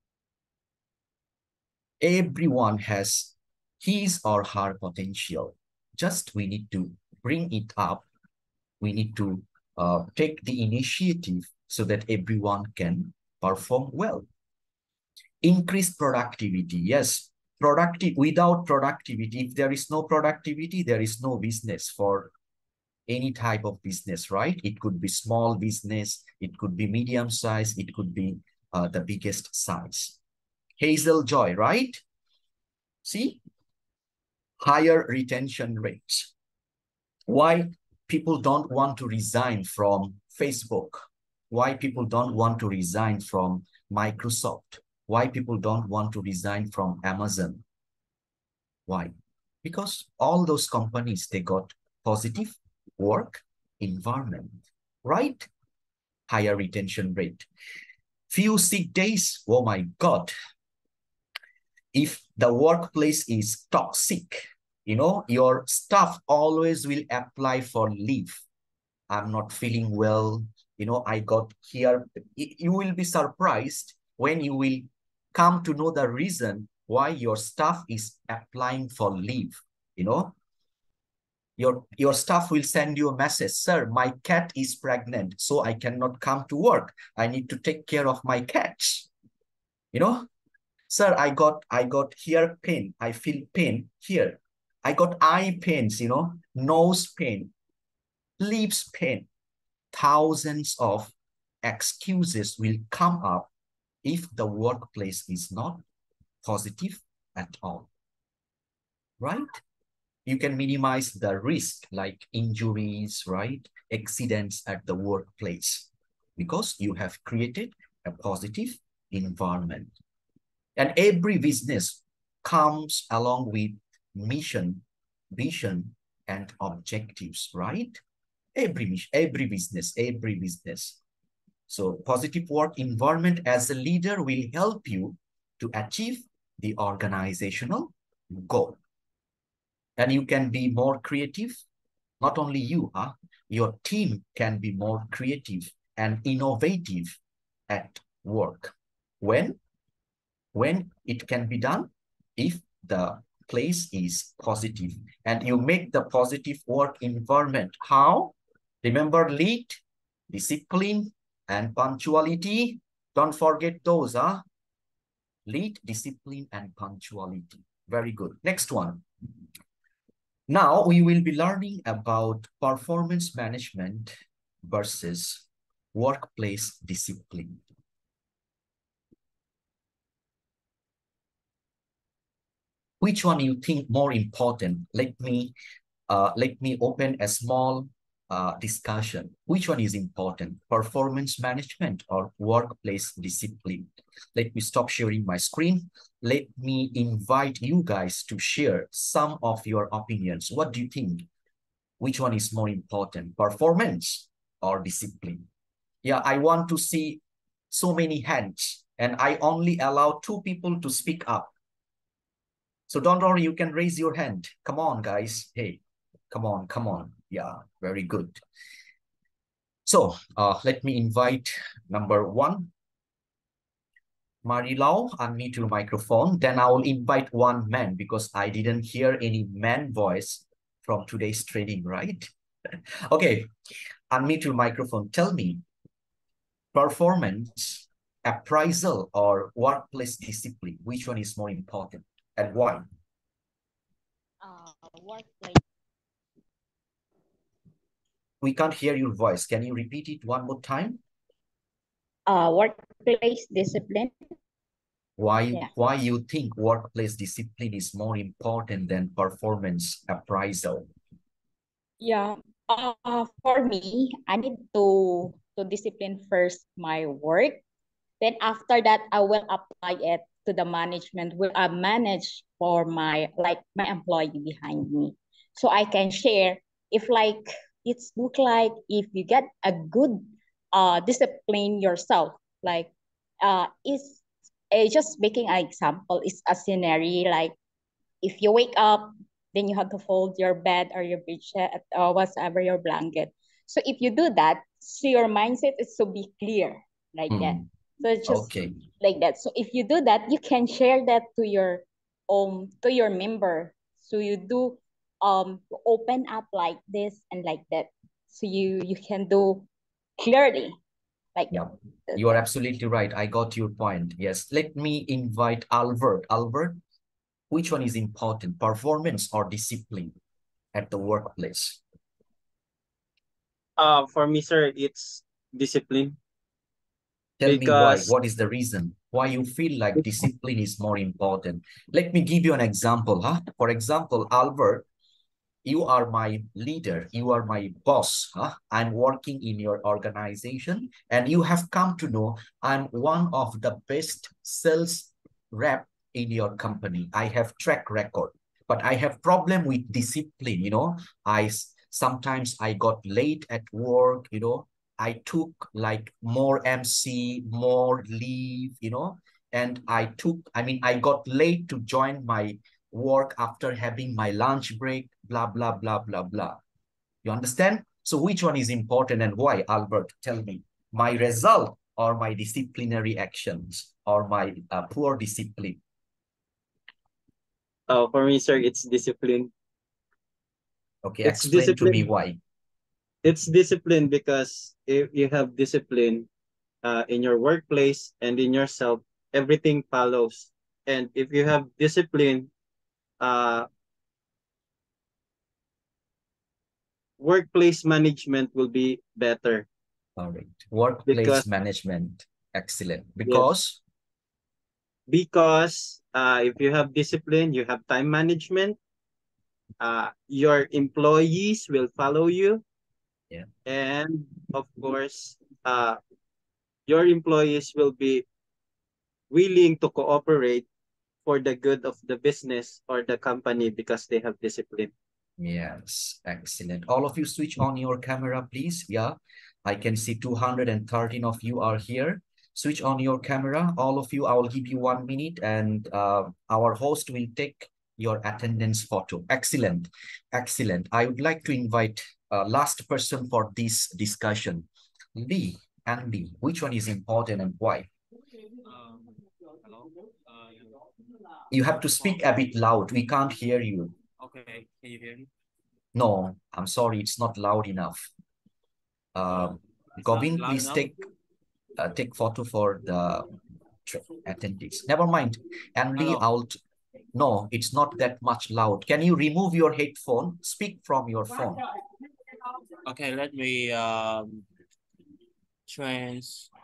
Everyone has his or her potential. Just we need to bring it up. We need to uh, take the initiative so that everyone can perform well. Increase productivity. Yes, productive. Without productivity, if there is no productivity, there is no business for any type of business, right? It could be small business, it could be medium size, it could be uh, the biggest size. Hazel Joy, right? See? Higher retention rates. Why people don't want to resign from Facebook? Why people don't want to resign from Microsoft? Why people don't want to resign from Amazon? Why? Because all those companies, they got positive work environment, right? Higher retention rate. Few sick days, oh my God. If the workplace is toxic, you know, your staff always will apply for leave. I'm not feeling well, you know, I got here. You will be surprised when you will come to know the reason why your staff is applying for leave, you know. Your, your staff will send you a message, sir, my cat is pregnant, so I cannot come to work. I need to take care of my cats. You know, sir, I got, I got here pain. I feel pain here. I got eye pains, you know, nose pain, lips pain. Thousands of excuses will come up if the workplace is not positive at all, right? You can minimize the risk like injuries, right? Accidents at the workplace because you have created a positive environment. And every business comes along with mission, vision, and objectives, right? Every mission, every business, every business. So positive work environment as a leader will help you to achieve the organizational goal. And you can be more creative. Not only you, huh? Your team can be more creative and innovative at work. When? When it can be done? If the place is positive and you make the positive work environment. How? Remember, lead, discipline, and punctuality. Don't forget those, huh? Lead, discipline, and punctuality. Very good. Next one. Now we will be learning about performance management versus workplace discipline. Which one you think more important? Let me uh, let me open a small uh, discussion. Which one is important? Performance management or workplace discipline? Let me stop sharing my screen. Let me invite you guys to share some of your opinions. What do you think? Which one is more important? Performance or discipline? Yeah, I want to see so many hands and I only allow two people to speak up. So don't worry, you can raise your hand. Come on, guys. Hey, come on, come on. Yeah, very good. So uh, let me invite number one, Marilau, unmute your microphone. Then I will invite one man because I didn't hear any man voice from today's training, right? Okay, unmute your microphone. Tell me, performance, appraisal, or workplace discipline, which one is more important and why? Uh, workplace. We can't hear your voice. Can you repeat it one more time? Uh, workplace discipline. Why, Yeah. why you think workplace discipline is more important than performance appraisal? Yeah. Uh, for me, I need to to discipline first my work. Then after that, I will apply it to the management. Will I manage for my like my employee behind me, so I can share if like it's look like if you get a good uh discipline yourself, like uh is uh, just making an example is a scenario like if you wake up, then you have to fold your bed or your bedsheet or whatever your blanket. So if you do that, so your mindset is to be clear like Hmm. that. So it's just Okay. like that. So if you do that, you can share that to your um to your member. So you do um open up like this and like that. So you you can do clearly like Yeah, that. you are absolutely right. I got your point. Yes. Let me invite Albert. Albert, which one is important, performance or discipline at the workplace? Uh, for me, sir, it's discipline Tell me why. because What is the reason? Why you feel like discipline is more important? Let me give you an example. Huh? For example, Albert, you are my leader. You are my boss. Huh? I'm working in your organization and you have come to know I'm one of the best sales rep in your company. I have track record, but I have problem with discipline. You know, I sometimes I got late at work, you know, I took like more M C, more leave, you know, and I took, I mean, I got late to join my work after having my lunch break, blah, blah, blah, blah, blah. You understand? So which one is important and why, Albert? Tell me. My result or my disciplinary actions or my uh, poor discipline? uh, for me, sir, it's discipline. Okay, It's explain to me discipline. why. It's discipline because if you have discipline uh, in your workplace and in yourself, everything follows. And if you have discipline, uh, workplace management will be better. All right. Workplace Because management. Excellent. yes, Because because uh, if you have discipline, you have time management. Uh, your employees will follow you. Yeah. And of course, uh, your employees will be willing to cooperate for the good of the business or the company because they have discipline. Yes, excellent. All of you switch on your camera, please. Yeah, I can see two hundred thirteen of you are here. Switch on your camera. All of you, I will give you one minute and uh, our host will take your attendance photo. Excellent, excellent. I would like to invite uh, last person for this discussion. Lee and Lee, which one is important and why? Um, hello. Uh, You have to speak a bit loud. We can't hear you. okay, can you hear me? No, I'm sorry, it's not loud enough. Uh, It's not Govin, loud please enough? take uh, take photo for the attendees. Never mind. And Lee, Hello. I'll t- no, it's not that much loud. Can you remove your headphone? Speak from your phone. Okay, let me um trans.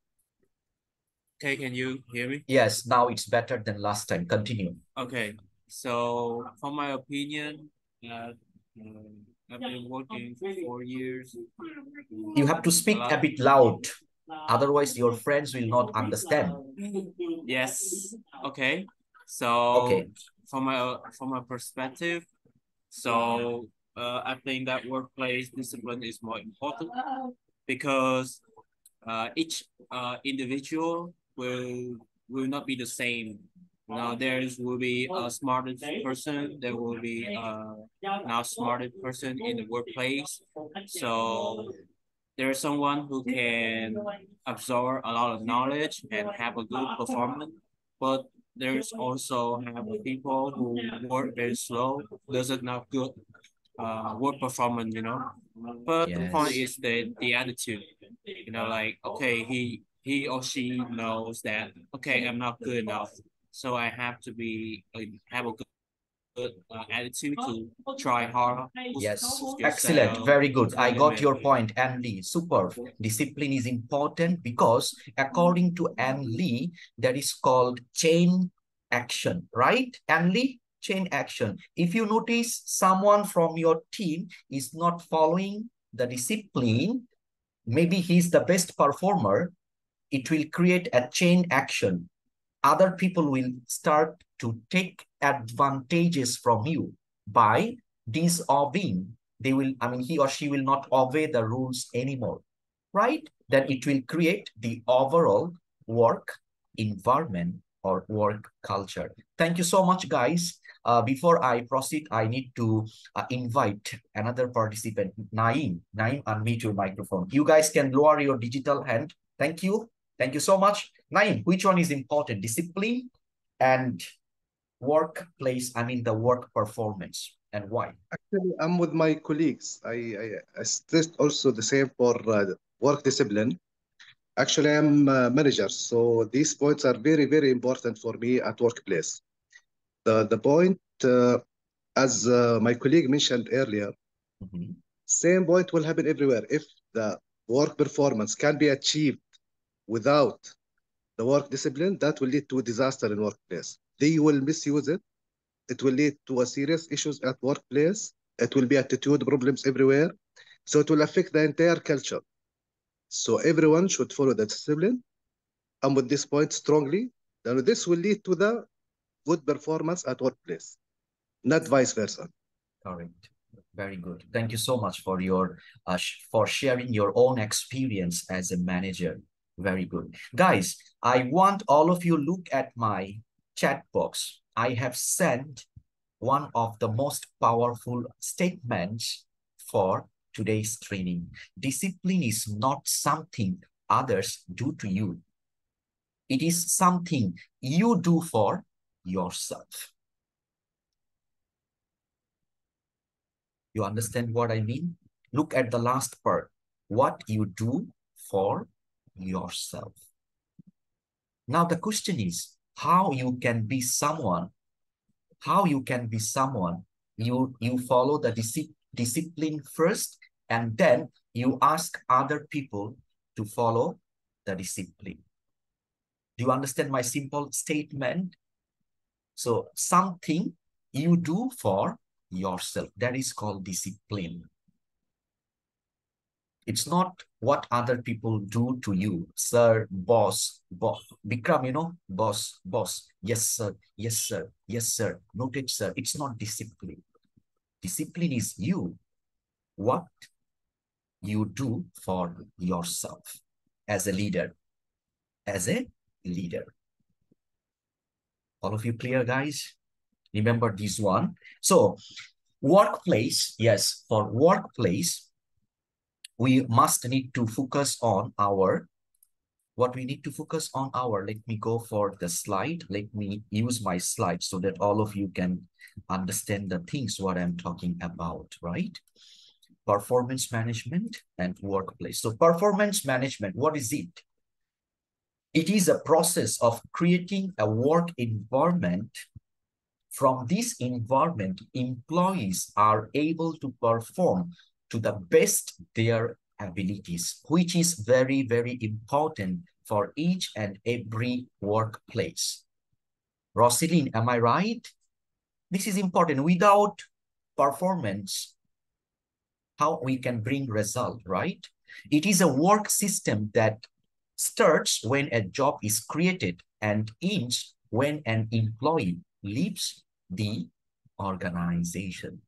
Okay, can you hear me? Yes, now it's better than last time. Continue. Okay, so from my opinion, uh, um, I've been working for four years. You have to A speak a lot. bit loud. Otherwise, your friends will not understand. Yes. Okay. So Okay. from my from my perspective, so uh, I think that workplace discipline is more important because uh, each uh, individual will will not be the same. You know, there will be a smartest person. There will be a not smartest person in the workplace. So there is someone who can absorb a lot of knowledge and have a good performance, but there's also have people who work very slow, doesn't have good uh work performance, you know. But the point Yes. is the the attitude, you know, like okay, he he or she knows that okay, I'm not good enough, so I have to be uh, have a good, good uh, attitude to try hard, push, Yes, push excellent, yourself very good. to I the got limit. your point, Anne Lee. Superb. Discipline is important because according to Anne Lee, that is called chain action, right? Anne Lee, chain action. If you notice someone from your team is not following the discipline, maybe he's the best performer, it will create a chain action. Other people will start to take advantages from you by disobeying. They will, I mean, he or she will not obey the rules anymore, right? Then it will create the overall work environment or work culture. Thank you so much, guys. Uh, before I proceed, I need to uh, invite another participant, Naeem. Naeem, unmute your microphone. You guys can lower your digital hand. Thank you. Thank you so much. Naeem, which one is important? Discipline and workplace, I mean the work performance, and why? Actually, I'm with my colleagues. I, I, I stressed also the same for uh, work discipline. Actually, I'm a manager, so these points are very, very important for me at workplace. The, the point, uh, as uh, my colleague mentioned earlier, Mhm. same point will happen everywhere. If the work performance can be achieved without the work discipline, that will lead to a disaster in workplace. They will misuse it. It will lead to a serious issues at workplace. It will be attitude problems everywhere. So it will affect the entire culture. So everyone should follow the discipline. And with this point strongly, then this will lead to the good performance at workplace, not vice versa. Correct. Very good. Thank you so much for your uh, sh for sharing your own experience as a manager. Very good. Guys, I want all of you look at my chat box. I have sent one of the most powerful statements for today's training. Discipline is not something others do to you. It is something you do for yourself. You understand what I mean? Look at the last part. What you do for yourself. Now the question is how you can be someone, how you can be someone, you, you follow the dis discipline first, and then you ask other people to follow the discipline. Do you understand my simple statement? So something you do for yourself, that is called discipline. It's not what other people do to you. Sir, boss, boss. Bikram, you know, boss, boss. Yes, sir. Yes, sir. Yes, sir. Noted, sir. It's not discipline. Discipline is you. What you do for yourself as a leader. As a leader. All of you clear, guys? Remember this one. So, workplace, yes, for workplace, we must need to focus on our, what we need to focus on our, let me go for the slide. Let me use my slide so that all of you can understand the things what I'm talking about, right? Performance management and workplace. So performance management, what is it? It is a process of creating a work environment. From this environment, employees are able to perform to the best their abilities, which is very, very important for each and every workplace. Rosalyn, am I right? This is important. Without performance, how we can bring result, right? It is a work system that starts when a job is created and ends when an employee leaves the organization.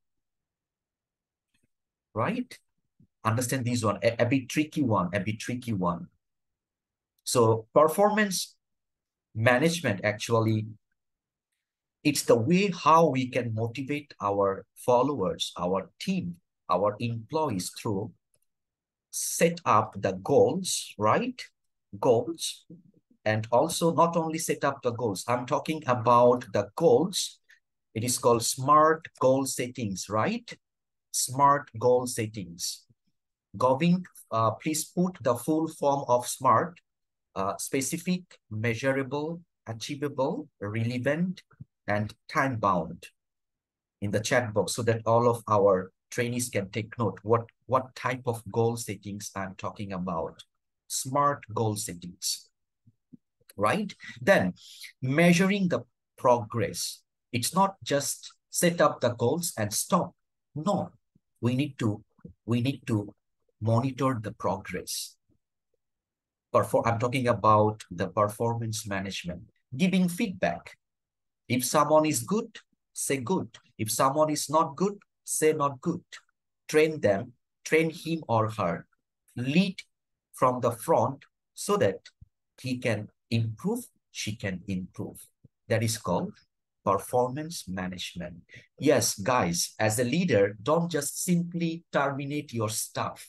Right? Understand this one, a, a bit tricky one, a bit tricky one. So performance management, actually, it's the way how we can motivate our followers, our team, our employees through set up the goals, right? Goals. And also not only set up the goals, I'm talking about the goals. It is called SMART goal settings, right? SMART goal settings. Govind, uh, please put the full form of SMART, uh, specific, measurable, achievable, relevant, and time-bound in the chat box so that all of our trainees can take note what, what type of goal settings I'm talking about. SMART goal settings, right? Then measuring the progress. It's not just set up the goals and stop. No, we need to, we need to monitor the progress. Perform, I'm talking about the performance management, giving feedback. If someone is good, say good. If someone is not good, say not good. Train them, train him or her, lead from the front so that he can improve, she can improve. That is called performance management. Yes, guys, as a leader, don't just simply terminate your staff.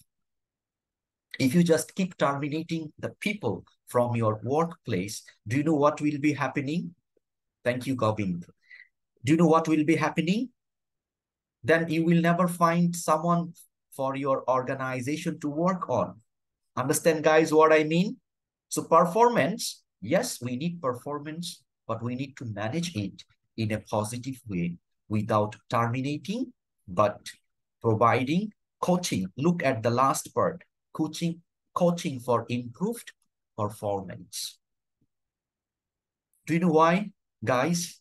If you just keep terminating the people from your workplace, do you know what will be happening? Thank you, Govind. Do you know what will be happening? Then you will never find someone for your organization to work on. Understand, guys, what I mean? So performance, yes, we need performance, but we need to manage it in a positive way without terminating, but providing coaching. Look at the last part. Coaching, coaching for improved performance. Do you know why, guys?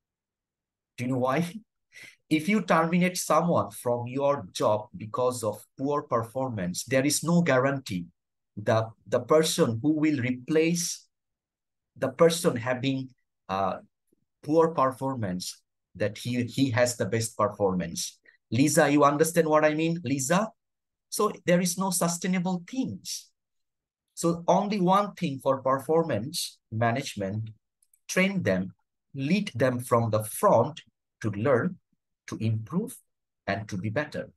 Do you know why? If you terminate someone from your job because of poor performance, there is no guarantee that the person who will replace the person having uh, poor performance, that he, he has the best performance. Lisa, you understand what I mean, Lisa? So there is no sustainable things. So only one thing for performance management, train them, lead them from the front to learn, to improve, and to be better.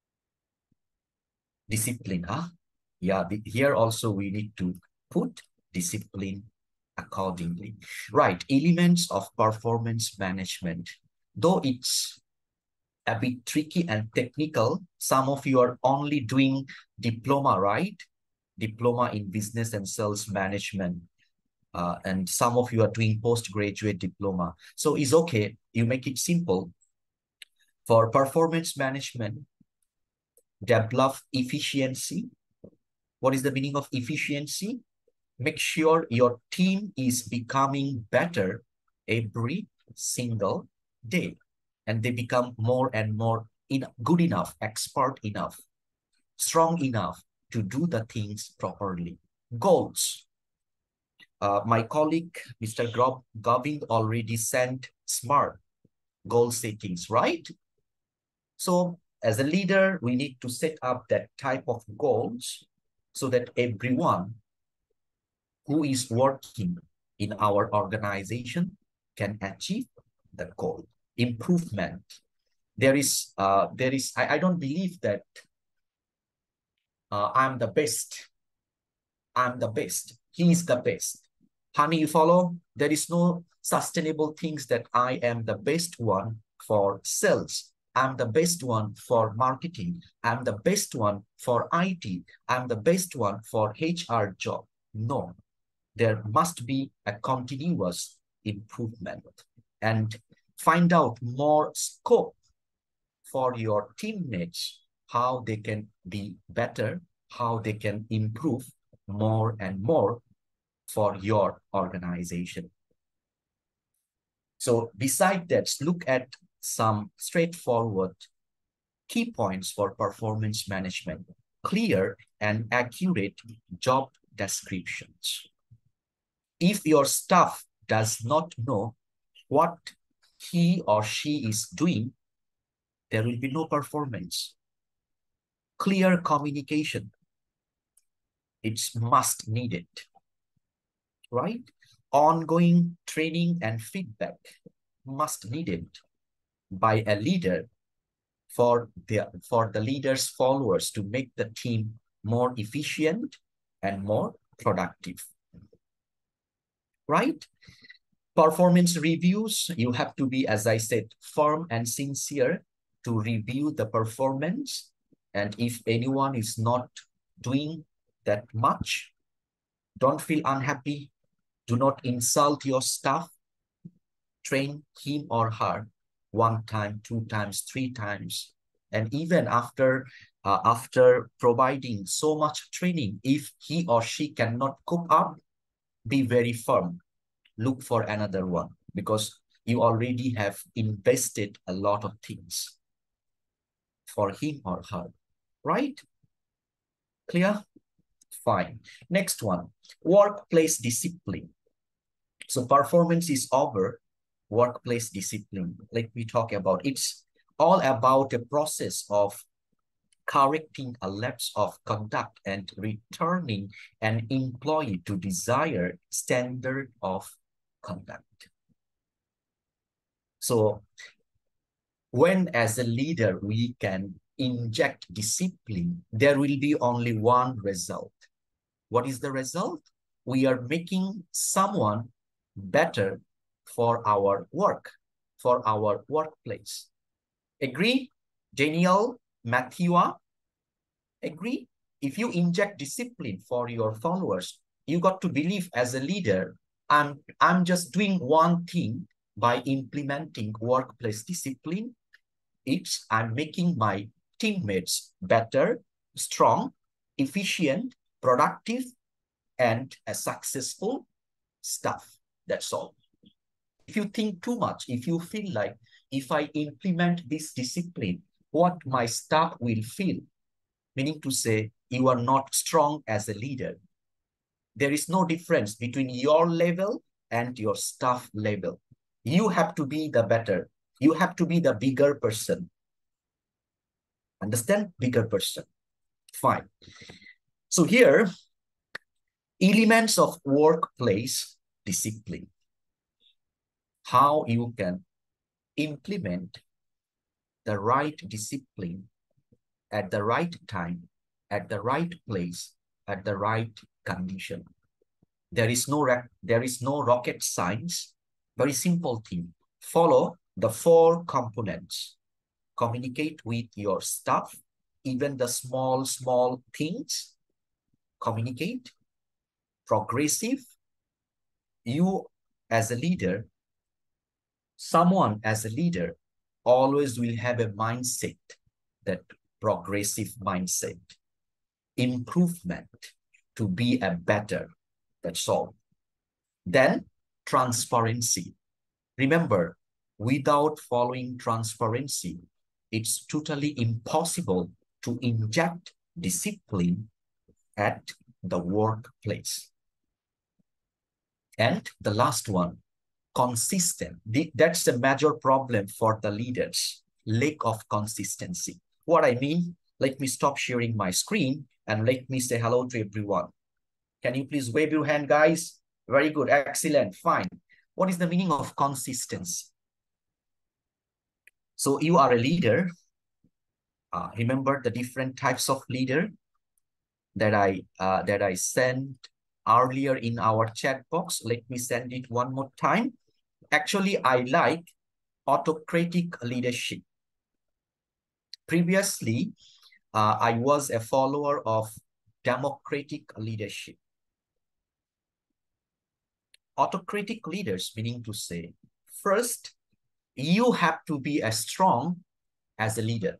Discipline, huh? Yeah, the, here also we need to put discipline accordingly. Right, elements of performance management. Though it's a bit tricky and technical, some of you are only doing diploma, right? Diploma in business and sales management. Uh, and some of you are doing postgraduate diploma. So it's okay, you make it simple. For performance management, develop efficiency. What is the meaning of efficiency? Make sure your team is becoming better every single day. And they become more and more in, good enough, expert enough, strong enough to do the things properly. Goals. Uh, my colleague, Mister Govind, already sent SMART goal settings, right? So as a leader, we need to set up that type of goals so that everyone who is working in our organization can achieve the goal. Improvement. There is, uh, there is. I, I don't believe that uh, I'm the best. I'm the best. He is the best. Honey, you follow? There is no sustainable things that I am the best one for sales. I'm the best one for marketing. I'm the best one for I T. I'm the best one for H R job. No, there must be a continuous improvement and find out more scope for your teammates, how they can be better, how they can improve more and more for your organization. So beside that, look at some straightforward key points for performance management. Clear and accurate job descriptions. If your staff does not know what he or she is doing, there will be no performance. Clear communication. It's must needed, right? Ongoing training and feedback must needed by a leader for the, for the leader's followers to make the team more efficient, and more productive. Right? Performance reviews, you have to be, as I said, firm and sincere to review the performance. And if anyone is not doing that much, don't feel unhappy. Do not insult your staff. Train him or her one time, two times, three times. And even after, uh, after providing so much training, if he or she cannot cope up, be very firm. Look for another one because you already have invested a lot of things for him or her, right? Clear? Fine. Next one, workplace discipline. So performance is over, workplace discipline. Let me talk about it. It's all about a process of correcting a lapse of conduct and returning an employee to desired standard of conduct. So when as a leader we can inject discipline, there will be only one result. What is the result? We are making someone better for our work, for our workplace. Agree? Daniel, Matthew, agree? If you inject discipline for your followers, you got to believe as a leader, I'm, I'm just doing one thing by implementing workplace discipline. It's I'm making my teammates better, strong, efficient, productive, and a successful staff. That's all. If you think too much, if you feel like if I implement this discipline, what my staff will feel, meaning to say you are not strong as a leader. There is no difference between your level and your staff level. You have to be the better. You have to be the bigger person. Understand? Bigger person. Fine. So here, elements of workplace discipline. How you can implement the right discipline at the right time, at the right place, at the right condition. There is no, there is no rocket science. Very simple thing. Follow the four components. Communicate with your staff, even the small, small things. Communicate. Progressive. You as a leader, someone as a leader always will have a mindset, that progressive mindset. Improvement, to be a better, that's all. Then transparency. Remember, without following transparency, it's totally impossible to inject discipline at the workplace. And the last one, consistent. The, that's the major problem for the leaders, lack of consistency. What I mean, let me stop sharing my screen and let me say hello to everyone. Can you please wave your hand, guys? Very good, excellent, fine. What is the meaning of consistency? So you are a leader. Uh, remember the different types of leader that I uh, that I sent earlier in our chat box. Let me send it one more time. Actually, I like autocratic leadership. Previously, uh, I was a follower of democratic leadership. Autocratic leaders, meaning to say, first, you have to be as strong as a leader.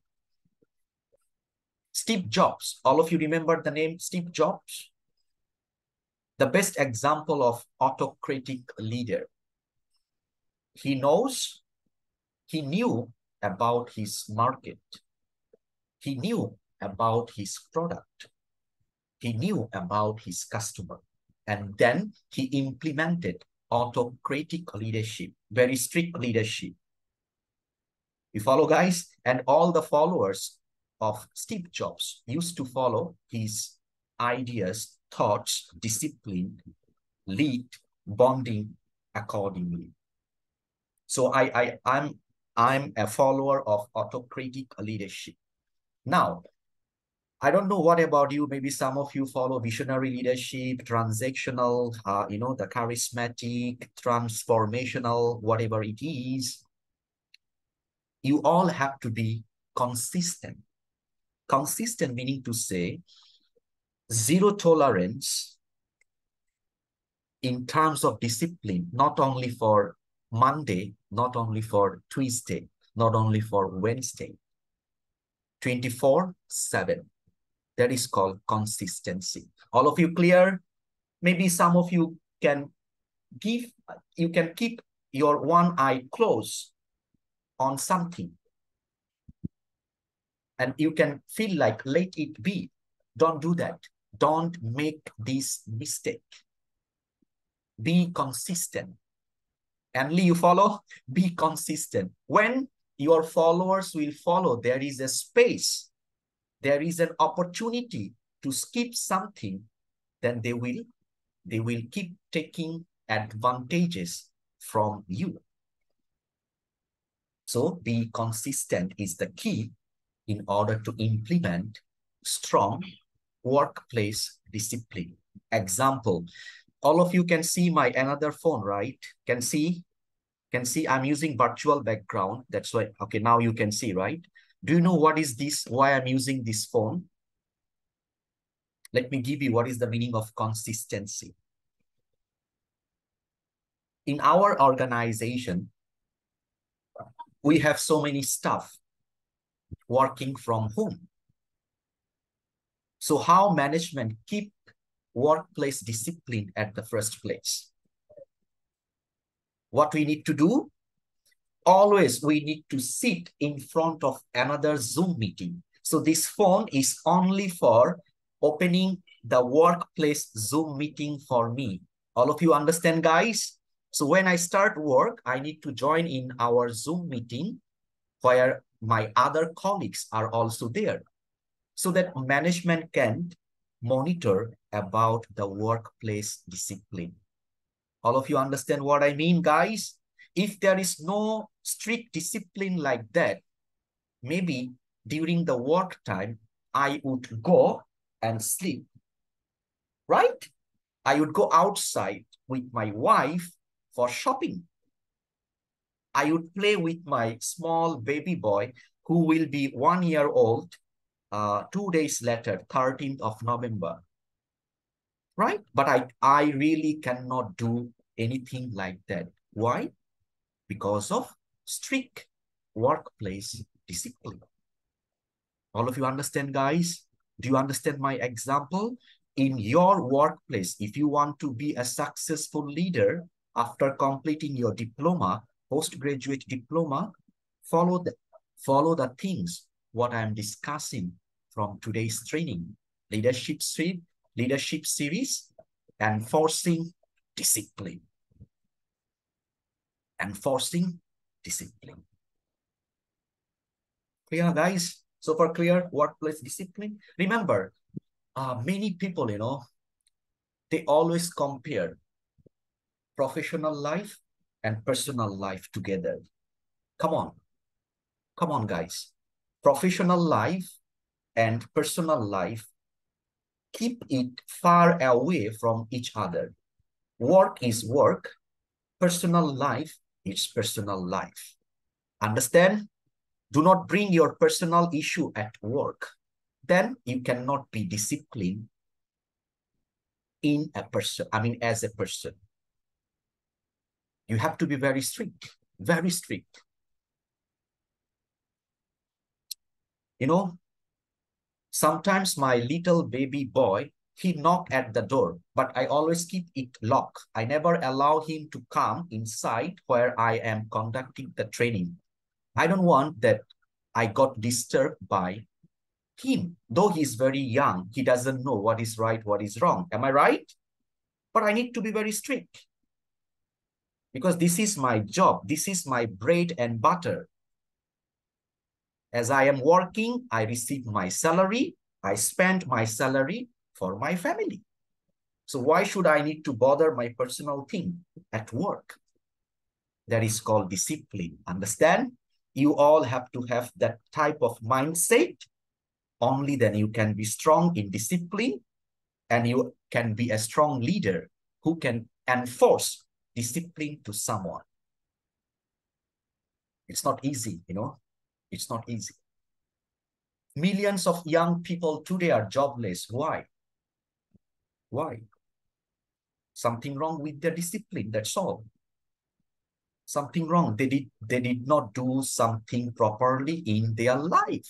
Steve Jobs, all of you remember the name Steve Jobs? The best example of autocratic leader. He knows, he knew about his market. He knew about his product. He knew about his customer. And then he implemented autocratic leadership, very strict leadership. You follow, guys? And all the followers of Steve Jobs used to follow his ideas, thoughts, discipline, lead, bonding accordingly. So I, I, I'm, I'm a follower of autocratic leadership. Now, I don't know what about you. Maybe some of you follow visionary leadership, transactional, uh, you know, the charismatic, transformational, whatever it is. You all have to be consistent. Consistent meaning to say zero tolerance in terms of discipline, not only for Monday, not only for Tuesday, not only for Wednesday, twenty-four seven. That is called consistency. All of you clear? Maybe some of you can give, you can keep your one eye closed on something. And you can feel like, let it be. Don't do that. Don't make this mistake. Be consistent. Only you follow, be consistent. When your followers will follow, there is a space, there is an opportunity to skip something, then they will, they will keep taking advantages from you. So be consistent is the key in order to implement strong workplace discipline. Example, all of you can see my another phone, right? Can see, can see I'm using virtual background. That's why, okay, now you can see, right? Do you know what is this, why I'm using this phone? Let me give you what is the meaning of consistency. In our organization, we have so many staff working from home. So how management keep workplace discipline at the first place? What we need to do? Always we need to sit in front of another Zoom meeting. So this phone is only for opening the workplace Zoom meeting for me. All of you understand, guys? So when I start work, I need to join in our Zoom meeting where my other colleagues are also there, so that management can monitor about the workplace discipline. All of you understand what I mean, guys? If there is no strict discipline like that, maybe during the work time, I would go and sleep, right? I would go outside with my wife for shopping. I would play with my small baby boy who will be one year old uh, two days later, thirteenth of November, right? But I, I really cannot do anything like that. Why? Because of strict workplace discipline. All of you understand, guys? Do you understand my example? In your workplace, if you want to be a successful leader after completing your diploma, postgraduate diploma, follow the, follow the things what I'm discussing from today's training, leadership series, leadership series, enforcing discipline. Enforcing discipline. Clear, guys? So for clear workplace discipline, remember, uh, many people, you know, they always compare professional life and personal life together. Come on. Come on, guys. Professional life and personal life, keep it far away from each other. Work is work. Personal life is personal life. Understand? Do not bring your personal issue at work. Then you cannot be disciplined in a person, I mean, as a person. You have to be very strict, very strict. You know, sometimes my little baby boy, he knocked at the door, but I always keep it locked. I never allow him to come inside where I am conducting the training. I don't want that I got disturbed by him. Though he's very young, he doesn't know what is right, what is wrong. Am I right? But I need to be very strict. Because this is my job. This is my bread and butter. As I am working, I receive my salary. I spend my salary for my family. So why should I need to bother my personal thing at work? That is called discipline. Understand? You all have to have that type of mindset Only then you can be strong in discipline, and you can be a strong leader who can enforce discipline to someone. It's not easy, you know, it's not easy. Millions of young people today are jobless. Why? Why? Something wrong with their discipline, that's all. Something wrong. They did, they did not do something properly in their life.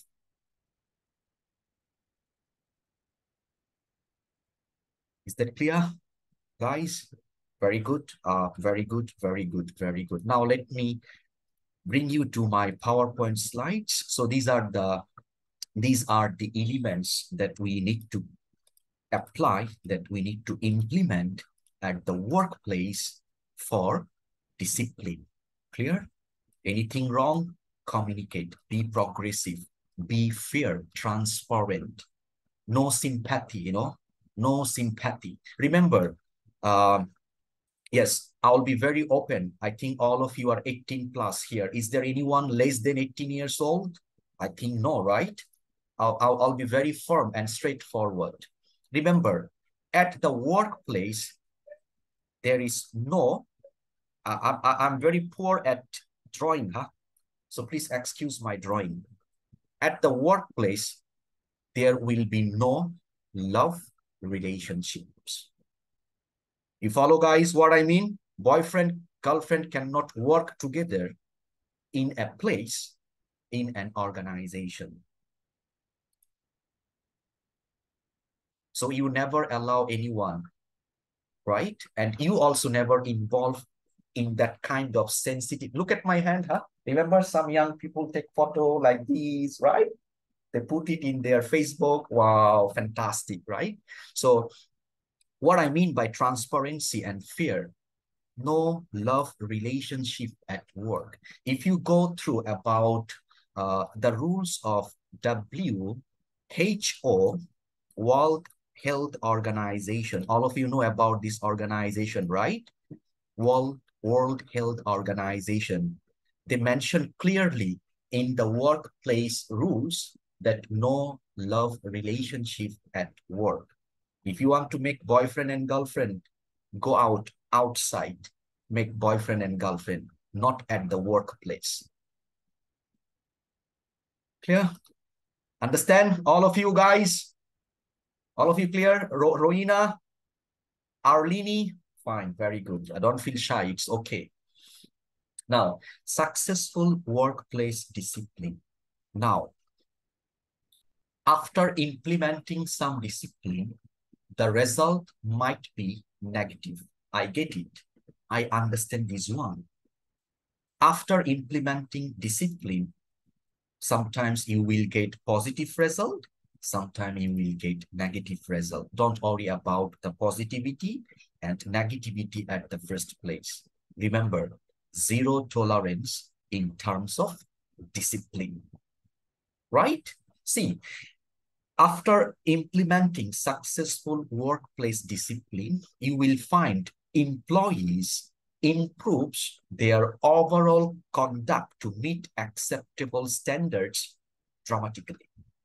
Is that clear, guys? Very good, uh, very good, very good, very good. Now let me bring you to my PowerPoint slides. So these are the these are the elements that we need to apply, that we need to implement at the workplace for discipline. Clear? Anything wrong? Communicate. Be progressive. Be fair, transparent. No sympathy, you know, no sympathy. Remember, um, yes, I'll be very open. I think all of you are eighteen plus here. Is there anyone less than eighteen years old? I think no, right? I'll, I'll, I'll be very firm and straightforward. Remember, at the workplace, there is no, uh, I, I'm very poor at drawing, huh? So please excuse my drawing. At the workplace, there will be no love relationships. You follow, guys, what I mean? Boyfriend, girlfriend cannot work together in a place, in an organization. So you never allow anyone, right? And you also never involve in that kind of sensitive. Look at my hand, huh? Remember, some young people take photo like these, right? They put it in their Facebook. Wow, fantastic, right? So what I mean by transparency and fear, no love relationship at work. If you go through about uh, the rules of W H O, World Health Organization, all of you know about this organization, right? World, World Health Organization. They mention clearly in the workplace rules that no love relationship at work. If you want to make boyfriend and girlfriend, go out outside, make boyfriend and girlfriend, not at the workplace. Clear? Understand, all of you guys? All of you clear? Ro Roina, Arlini, fine, very good. I don't feel shy, it's okay. Now, successful workplace discipline. Now, after implementing some discipline, the result might be negative. I get it. I understand this one. After implementing discipline, sometimes you will get positive result, sometimes you will get negative result. Don't worry about the positivity and negativity at the first place. Remember, zero tolerance in terms of discipline, right? See, after implementing successful workplace discipline, you will find employees improves their overall conduct to meet acceptable standards dramatically.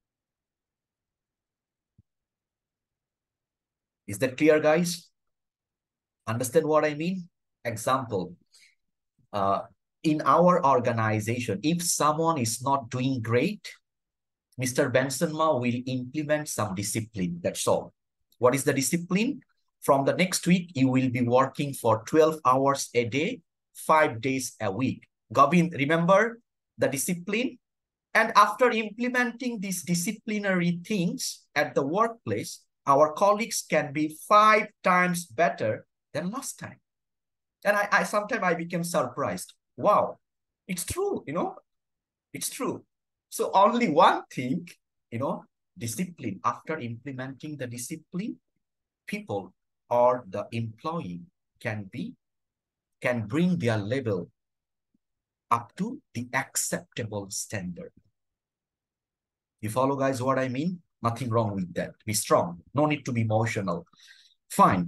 Is that clear, guys? Understand what I mean? Example, uh, in our organization, if someone is not doing great, Mister Benson Ma will implement some discipline, that's all. What is the discipline? From the next week, you will be working for twelve hours a day, five days a week. Govind, remember the discipline? And after implementing these disciplinary things at the workplace, our colleagues can be five times better than last time. And I, I sometimes I became surprised. Wow, it's true, you know, it's true. So only one thing, you know, discipline. After implementing the discipline, people or the employee can be, can bring their level up to the acceptable standard. You follow, guys, what I mean? Nothing wrong with that. Be strong. No need to be emotional. Fine.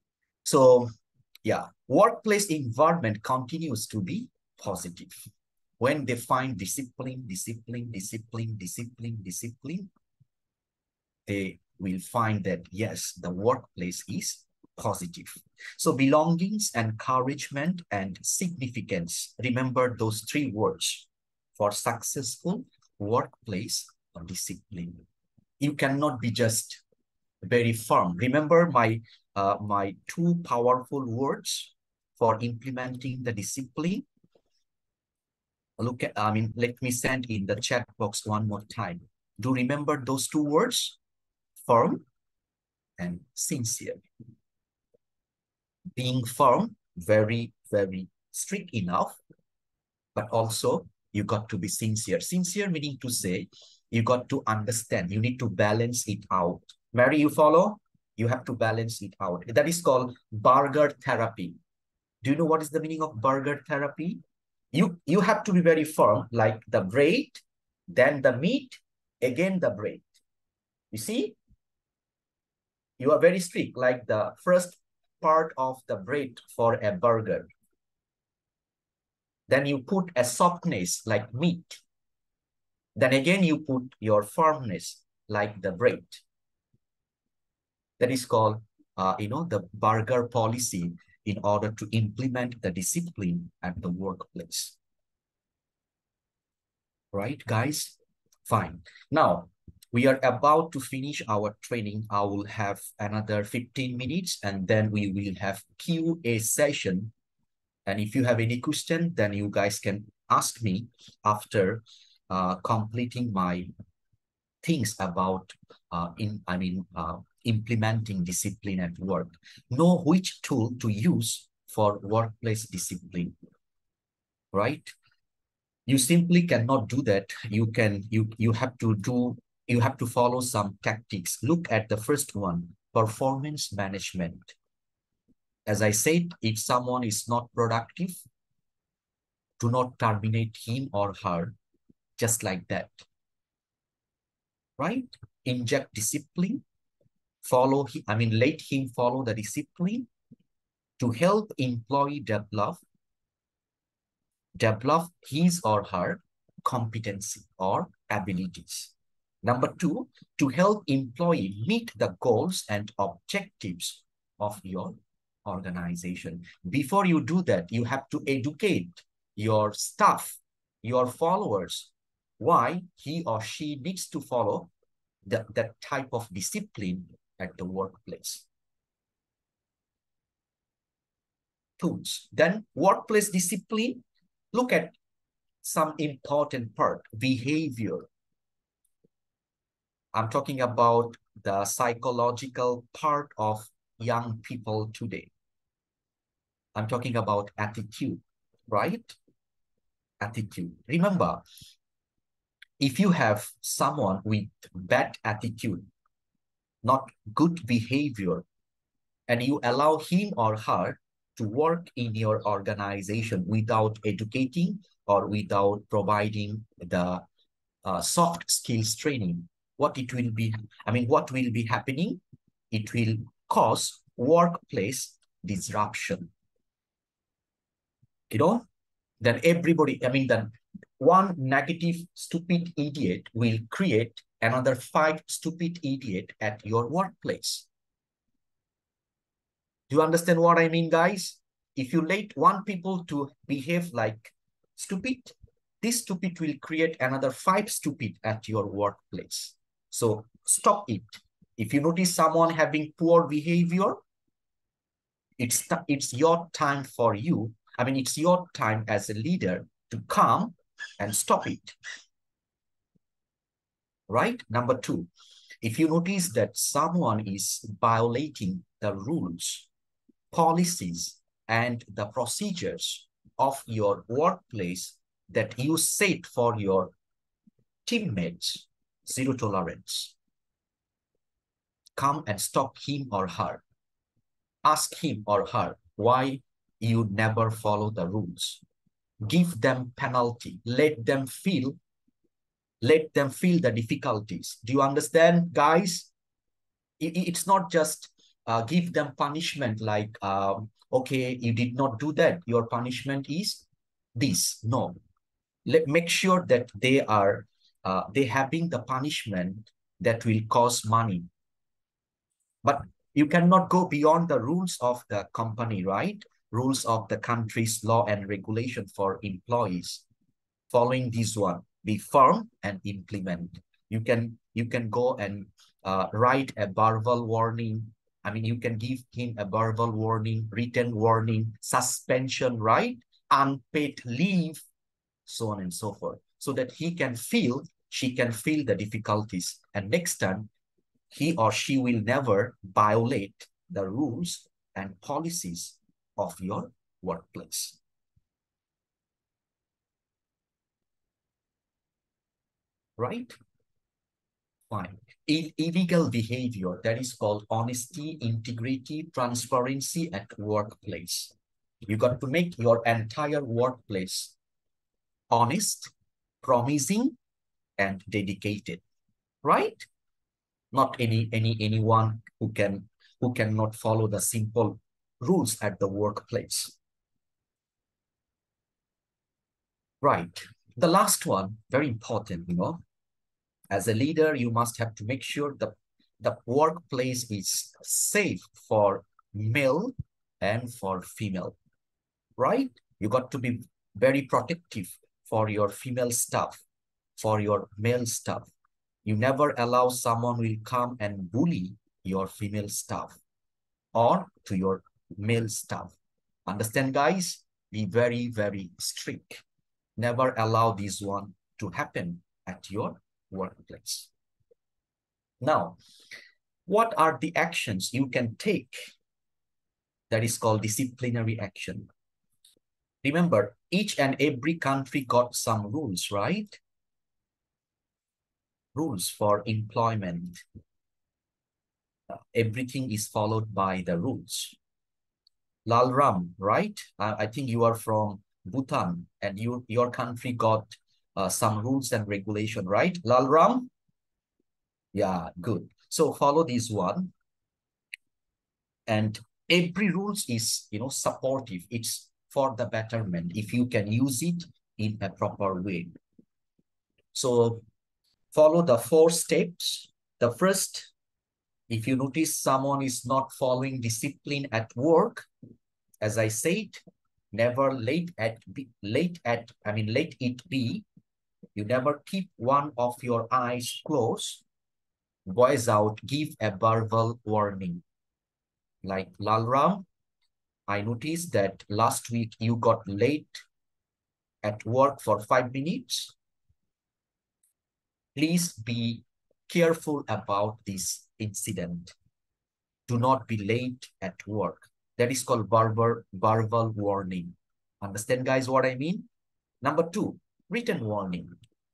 So, yeah, workplace environment continues to be positive. when they find discipline, discipline, discipline, discipline, discipline, they will find that, yes, the workplace is positive. So belongings, encouragement, and significance. Remember those three words for successful workplace or discipline. You cannot be just very firm. Remember my, uh, my two powerful words for implementing the discipline. Look at, I mean, let me send in the chat box one more time. Do remember those two words? Firm and sincere. Being firm, very, very strict enough, but also you got to be sincere. Sincere meaning to say, you got to understand, you need to balance it out. Mary, you follow? You have to balance it out. That is called burger therapy. Do you know what is the meaning of burger therapy? You, you have to be very firm, like the bread, then the meat, again the bread. You see? You are very strict, like the first part of the bread for a burger. Then you put a softness like meat. Then again, you put your firmness like the bread. That is called, uh, you know, the burger policy in order to implement the discipline at the workplace. Right, guys? Fine. Now, we are about to finish our training. I will have another fifteen minutes and then we will have Q A session. And if you have any question, then you guys can ask me after uh, completing my things about, uh, in I mean, uh, implementing discipline at work. Know which tool to use for workplace discipline, right? You simply cannot do that. You can, you, you have to do, you have to follow some tactics. Look at the first one, performance management. As I said, if someone is not productive, do not terminate him or her just like that, right? Inject discipline, follow him, I mean, let him follow the discipline to help employee develop, develop his or her competency or abilities. Number two, to help employee meet the goals and objectives of your organization. Before you do that, you have to educate your staff, your followers, why he or she needs to follow the, that type of discipline at the workplace. Tools. Then workplace discipline, look at some important part, behavior. I'm talking about the psychological part of young people today. I'm talking about attitude, right? Attitude. Remember, if you have someone with bad attitude, not good behavior, and you allow him or her to work in your organization without educating or without providing the uh, soft skills training, what it will be, I mean, what will be happening? It will cause workplace disruption. You know, then everybody, I mean, then one negative, stupid idiot will create another five stupid idiot at your workplace. Do you understand what I mean, guys? If you let one people to behave like stupid, this stupid will create another five stupid at your workplace. So stop it. If you notice someone having poor behavior, it's, it's your time for you. I mean, it's your time as a leader to come and stop it. Right? Number two, if you notice that someone is violating the rules, policies, and the procedures of your workplace that you set for your teammates, zero tolerance. Come and stop him or her. Ask him or her why you never follow the rules. Give them penalty. Let them feel, let them feel the difficulties. Do you understand, guys? It, it's not just uh, give them punishment like, um, okay, you did not do that. Your punishment is this. No. let make sure that they are uh, they having the punishment that will cost money. But you cannot go beyond the rules of the company, right? Rules of the country's law and regulation for employees. Following this one, be firm and implement. You can you can go and uh, write a verbal warning. I mean, you can give him a verbal warning, written warning, suspension, right? Unpaid leave, so on and so forth, so that he can feel, she can feel the difficulties. And next time, he or she will never violate the rules and policies of your workplace. Right? Fine. I illegal behavior, that is called honesty, integrity, transparency at workplace. You got to make your entire workplace honest, promising, and dedicated. Right? Not any any anyone who can who cannot follow the simple rules at the workplace. Right. The last one, very important, you know. As a leader, you must have to make sure that the workplace is safe for male and for female, right? You got to be very protective for your female staff, for your male staff. You never allow someone will come and bully your female staff or to your male staff. Understand, guys? Be very, very strict. Never allow this one to happen at your workplace. Now, what are the actions you can take? That is called disciplinary action. Remember, each and every country got some rules, right? Rules for employment. Uh, everything is followed by the rules. Lalram, right? Uh, I think you are from Bhutan and you, your country got uh, some rules and regulation, right? Lalram? Yeah, good. So follow this one. And every rules is, you know, supportive. It's for the betterment if you can use it in a proper way. So follow the four steps. The first, if you notice someone is not following discipline at work, as I said, never late at be, late at I mean let it be. You never keep one of your eyes closed. Voice out, give a verbal warning. Like Lalram, I noticed that last week you got late at work for five minutes. Please be careful about this incident. Do not be late at work. That is called verbal, verbal warning. Understand, guys, what I mean? Number two, written warning.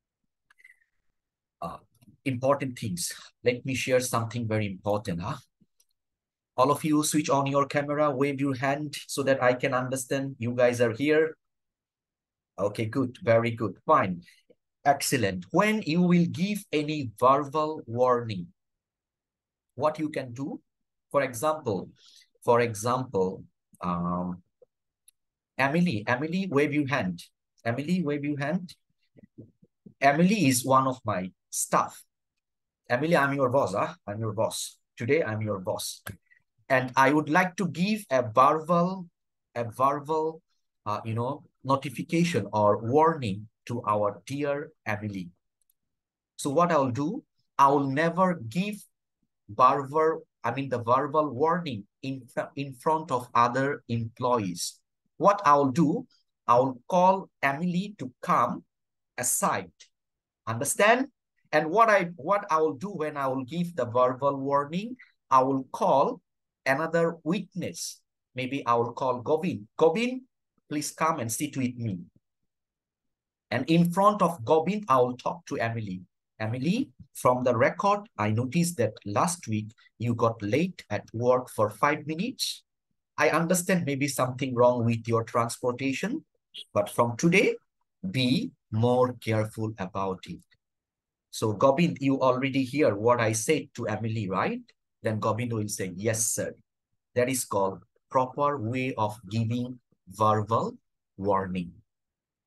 Uh, important things. Let me share something very important. Huh? All of you switch on your camera, wave your hand so that I can understand you guys are here. Okay, good. Very good. Fine. Excellent. When you will give any verbal warning, what you can do, for example, for example, um, Emily, Emily, wave your hand. Emily, wave your hand. Emily is one of my staff. Emily, I'm your boss. Huh? I'm your boss. Today, I'm your boss. And I would like to give a verbal, a verbal, uh, you know, notification or warning to our dear Emily. So what I'll do, I will never give verbal, I mean the verbal warning in, in front of other employees. What I'll do, I'll call Emily to come aside. Understand? And what I what I will do when I will give the verbal warning, I will call another witness. Maybe I will call Govind. Govind, please come and sit with me. And in front of Govind, I will talk to Emily. Emily, from the record, I noticed that last week you got late at work for five minutes. I understand maybe something wrong with your transportation, but from today, be more careful about it. So Govind, you already hear what I said to Emily, right? Then Govind will say, yes, sir. That is called proper way of giving verbal warning.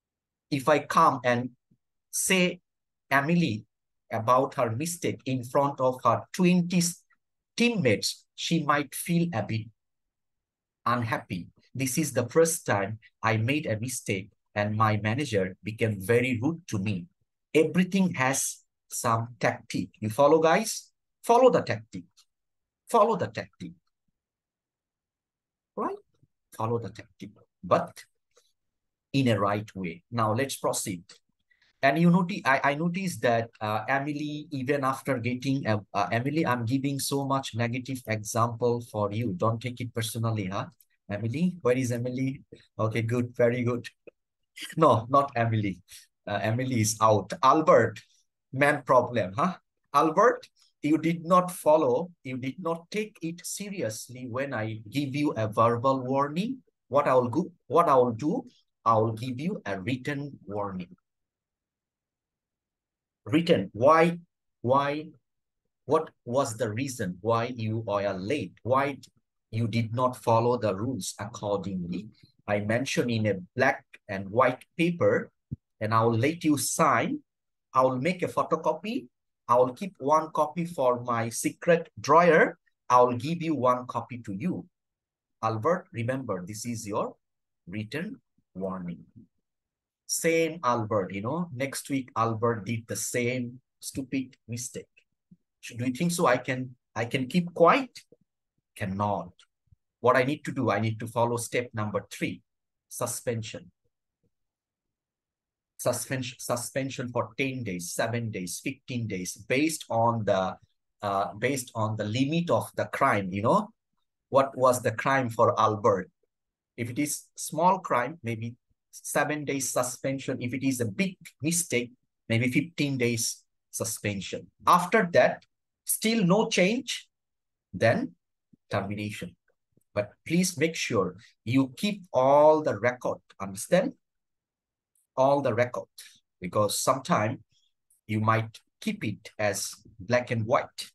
if I come and say Emily about her mistake in front of her twenty teammates, she might feel a bit unhappy. This is the first time I made a mistake and my manager became very rude to me. Everything has some tactic. You follow, guys? Follow the tactic. Follow the tactic. Right? Follow the tactic, but in a right way. Now let's proceed. And you notice, I, I noticed that uh, Emily, even after getting, a, uh, Emily, I'm giving so much negative example for you. Don't take it personally, huh? Emily, where is Emily? Okay, good, very good. No, not Emily. Uh, Emily is out. Albert, man problem, huh? Albert, you did not follow, you did not take it seriously when I give you a verbal warning. What I will do, what I will do, I will give you a written warning. Written, why, why, what was the reason why you are late? Why you did not follow the rules accordingly? I mentioned in a black and white paper, and I will let you sign. I will make a photocopy. I will keep one copy for my secret drawer. I will give you one copy to you. Albert, remember, this is your written warning. Same Albert, you know, next week Albert did the same stupid mistake. Do you think so? I can, I can keep quiet? Cannot. What I need to do, I need to follow step number three, suspension. Suspension, suspension for ten days, seven days, fifteen days, based on the uh, based on the limit of the crime. You know, what was the crime for Albert? If it is small crime, maybe seven days suspension. If it is a big mistake, maybe fifteen days suspension. After that, still no change, then termination. But please make sure you keep all the record, understand? All the record, because sometimes you might keep it as black and white.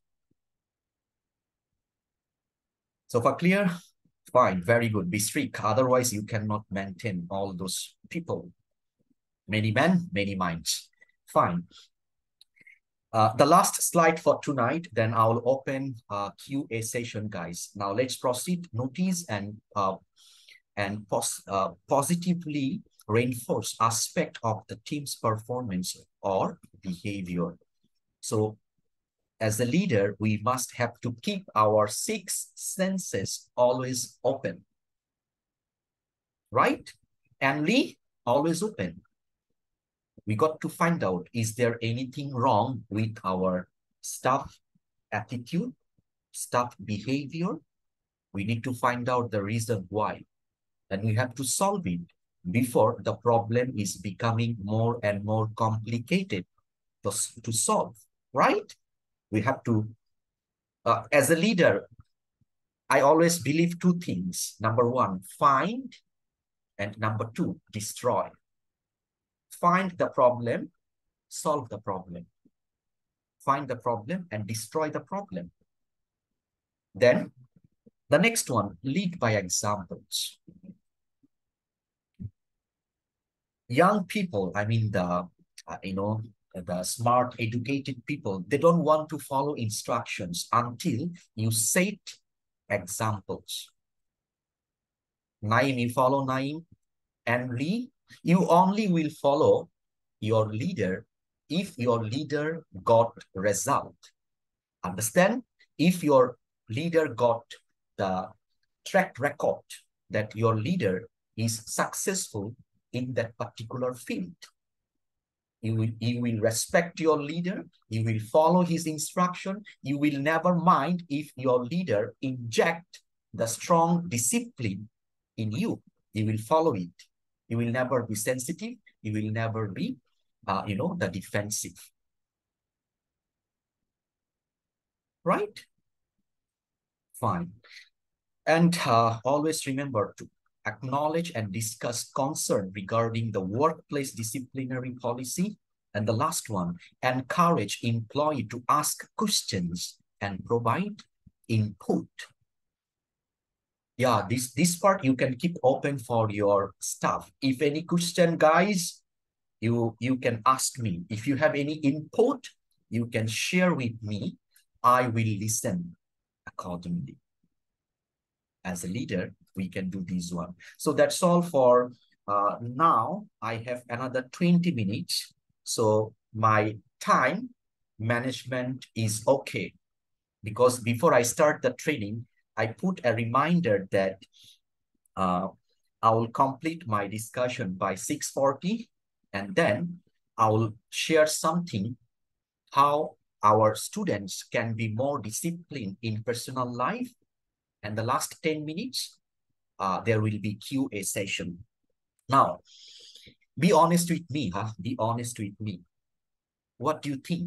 So for clear, fine, very good, be strict. Otherwise, you cannot maintain all those people. Many men, many minds. Fine. Uh, the last slide for tonight, then I'll open uh, Q A session, guys. Now let's proceed. Notice and uh, and pos uh, positively reinforce aspect of the team's performance or behavior. So as a leader, we must have to keep our six senses always open. Right? And Lee, always open. We got to find out, is there anything wrong with our staff attitude, staff behavior? We need to find out the reason why. And we have to solve it before the problem is becoming more and more complicated to, to solve, right? We have to, uh, as a leader, I always believe two things. Number one, find, and number two, destroy. Find the problem, solve the problem. Find the problem and destroy the problem. Then the next one, lead by examples. Young people, I mean the, uh, you know, the smart, educated people, they don't want to follow instructions until you set examples. Naim, you follow Naim? And Lee, you only will follow your leader if your leader got result. Understand? If your leader got the track record that your leader is successful in that particular field. You will, you will respect your leader, you will follow his instruction, you will never mind if your leader inject the strong discipline in you. You will follow it. You will never be sensitive, you will never be, uh, you know, the defensive. Right? Fine. And uh, always remember to acknowledge and discuss concern regarding the workplace disciplinary policy. And the last one, encourage employee to ask questions and provide input. Yeah, this, this part you can keep open for your staff. If any question, guys, You, you can ask me. If you have any input, you can share with me. I will listen accordingly. As a leader, we can do this one. So that's all for uh, now. I have another twenty minutes. So my time management is okay. Because before I start the training, I put a reminder that uh, I will complete my discussion by six forty, and then I will share something how our students can be more disciplined in personal life. And the last ten minutes, uh, there will be Q A session. Now, be honest with me, huh? Be honest with me. What do you think?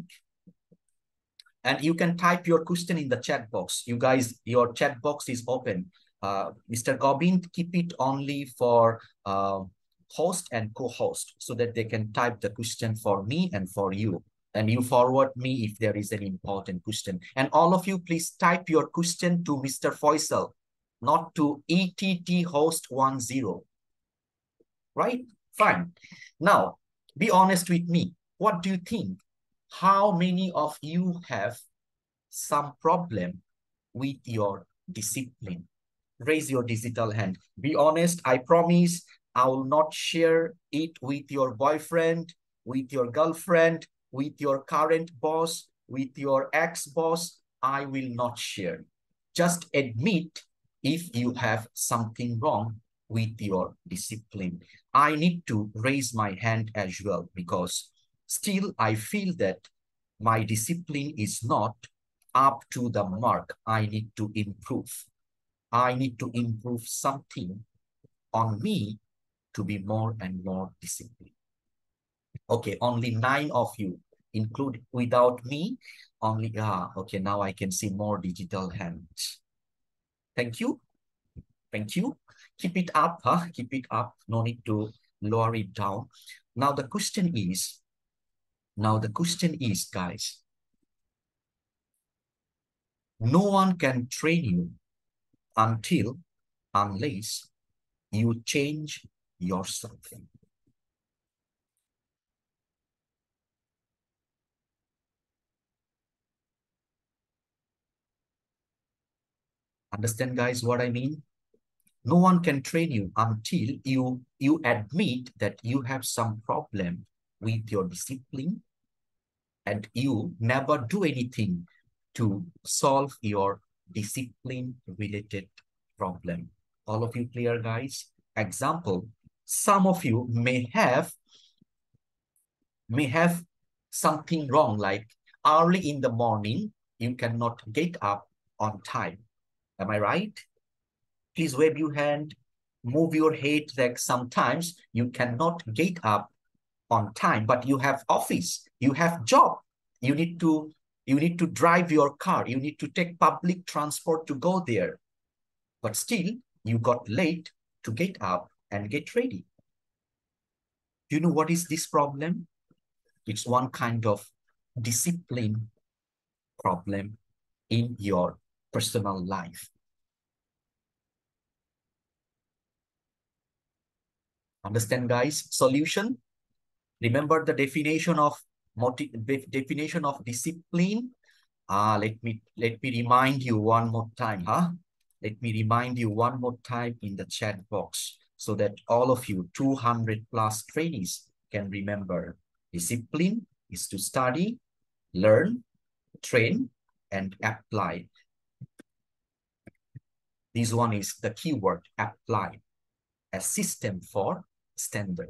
And you can type your question in the chat box. You guys, your chat box is open. Uh, Mister Gobind, keep it only for uh, host and co-host so that they can type the question for me and for you. And you forward me if there is an important question. And all of you, please type your question to Mister Faisal, not to E T T host one zero. Right? Fine. Now, be honest with me. What do you think? How many of you have some problem with your discipline? Raise your digital hand. Be honest. I promise I will not share it with your boyfriend, with your girlfriend, with your current boss, with your ex-boss. I will not share. Just admit if you have something wrong with your discipline. I need to raise my hand as well because still I feel that my discipline is not up to the mark. I need to improve. I need to improve something on me to be more and more disciplined. Okay, only nine of you, include without me, only, ah, okay, now I can see more digital hands. Thank you. Thank you. Keep it up, huh? Keep it up. No need to lower it down. Now the question is, now the question is, guys, no one can train you until, unless you change yourself. Understand, guys, what I mean? No one can train you until you, you admit that you have some problem with your discipline and you never do anything to solve your discipline-related problem. All of you clear, guys? Example, some of you may have, may have something wrong, like early in the morning, you cannot get up on time. Am I right? Please wave your hand, move your head, like sometimes you cannot get up on time, but you have office, you have job, you need to, you need to drive your car, you need to take public transport to go there. But still, you got late to get up and get ready. Do you know what is this problem? It's one kind of discipline problem in your personal life. Understand, guys? Solution? Remember the definition of motiv definition of discipline? Ah, let me let me remind you one more time, huh? Let me remind you one more time in the chat box so that all of you two hundred plus trainees can remember. Discipline is to study, learn, train, and apply. This one is the keyword, apply, a system for standard.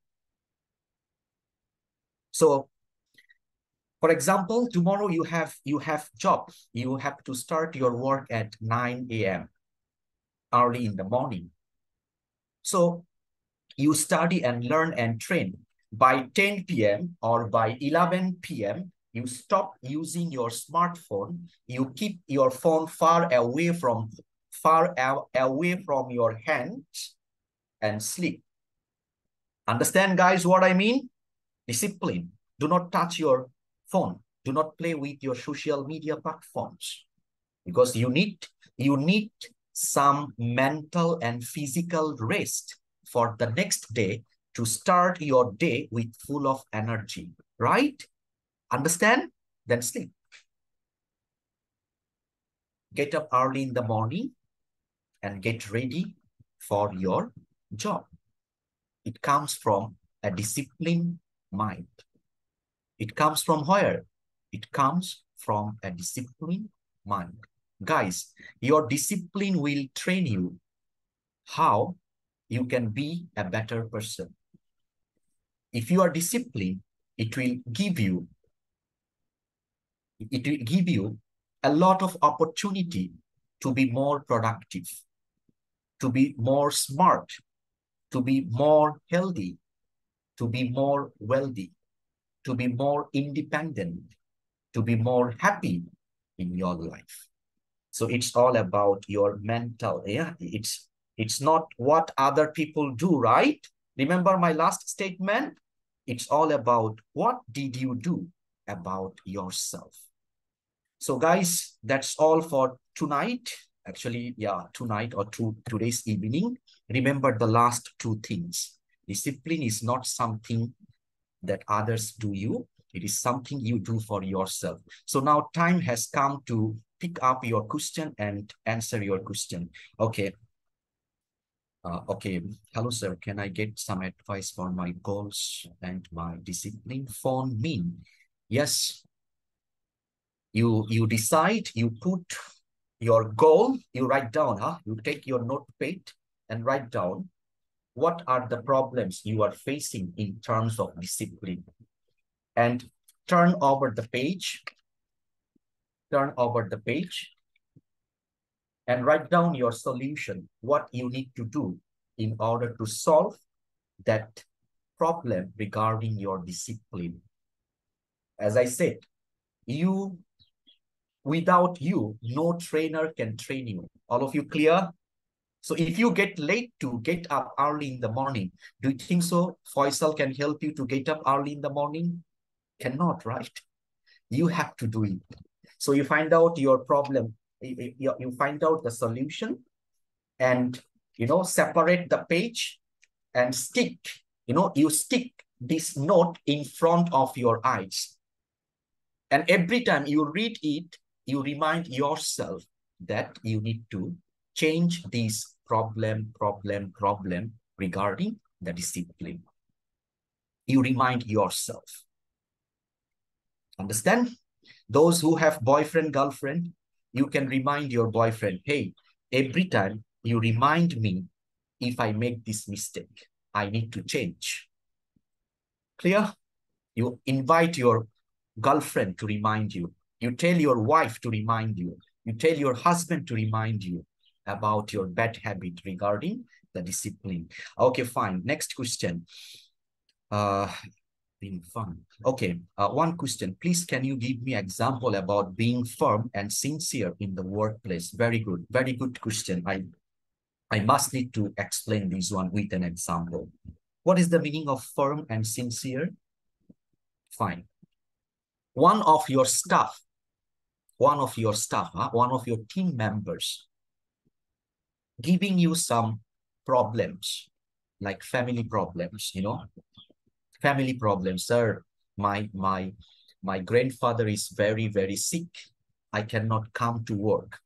So, for example, tomorrow you have you have job. You have to start your work at nine A M early in the morning. So you study and learn and train. By ten P M or by eleven P M, you stop using your smartphone. You keep your phone far away from far away from your hands and sleep. Understand, guys, what I mean? Discipline. Do not touch your phone. Do not play with your social media platforms because you need, you need some mental and physical rest for the next day to start your day with full of energy, right? Understand? Then sleep. Get up early in the morning and get ready for your job. It comes from a disciplined mind. It comes from where? It comes from a disciplined mind. Guys, your discipline will train you how you can be a better person. If you are disciplined, it will give you, it will give you a lot of opportunity to be more productive, to be more smart, to be more healthy, to be more wealthy, to be more independent, to be more happy in your life. So it's all about your mental, yeah, it's, it's not what other people do, right? Remember my last statement? It's all about what did you do about yourself. So guys, that's all for tonight. Actually, yeah, tonight or to today's evening. Remember the last two things. Discipline is not something that others do you. It is something you do for yourself. So now time has come to pick up your question and answer your question. Okay. Uh, okay. Hello, sir. Can I get some advice for my goals and my discipline? For me, yes. You, you decide, you put your goal, you write down, huh? You take your notepad and write down what are the problems you are facing in terms of discipline. And turn over the page, turn over the page and write down your solution, what you need to do in order to solve that problem regarding your discipline. As I said, you, without you, no trainer can train you. All of you clear? So if you get late to get up early in the morning, do you think so Faisal can help you to get up early in the morning? Cannot, right? You have to do it. So you find out your problem, you, you find out the solution and, you know, separate the page and stick, you know, you stick this note in front of your eyes. And every time you read it, you remind yourself that you need to change this problem, problem, problem regarding the discipline. You remind yourself. Understand? Those who have boyfriend, girlfriend, you can remind your boyfriend, hey, every time you remind me if I make this mistake, I need to change. Clear? You invite your girlfriend to remind you. You tell your wife to remind you. You tell your husband to remind you about your bad habit regarding the discipline. Okay, fine. Next question. Uh, being fun. Okay, uh, one question. Please, can you give me example about being firm and sincere in the workplace? Very good. Very good question. I, I must need to explain this one with an example. What is the meaning of firm and sincere? Fine. One of your staff, one of your staff, huh? one of your team members giving you some problems, like family problems, you know, family problems. Sir, my, my, my grandfather is very, very sick. I cannot come to work.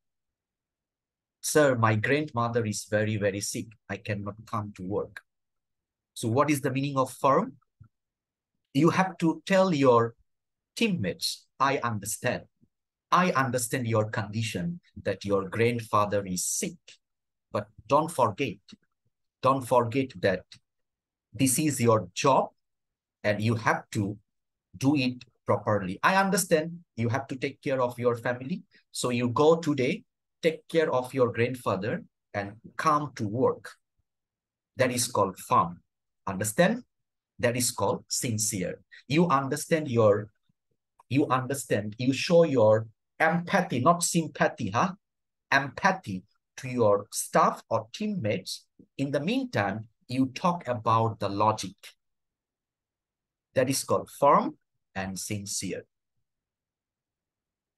Sir, my grandmother is very, very sick. I cannot come to work. So what is the meaning of firm? You have to tell your teammates, I understand. I understand your condition that your grandfather is sick. But don't forget, don't forget that this is your job and you have to do it properly. I understand you have to take care of your family. So you go today, take care of your grandfather and come to work. That is called firm. Understand? That is called sincere. You understand your, you understand, you show your empathy, not sympathy, huh? Empathy to your staff or teammates. In the meantime, you talk about the logic. That is called firm and sincere.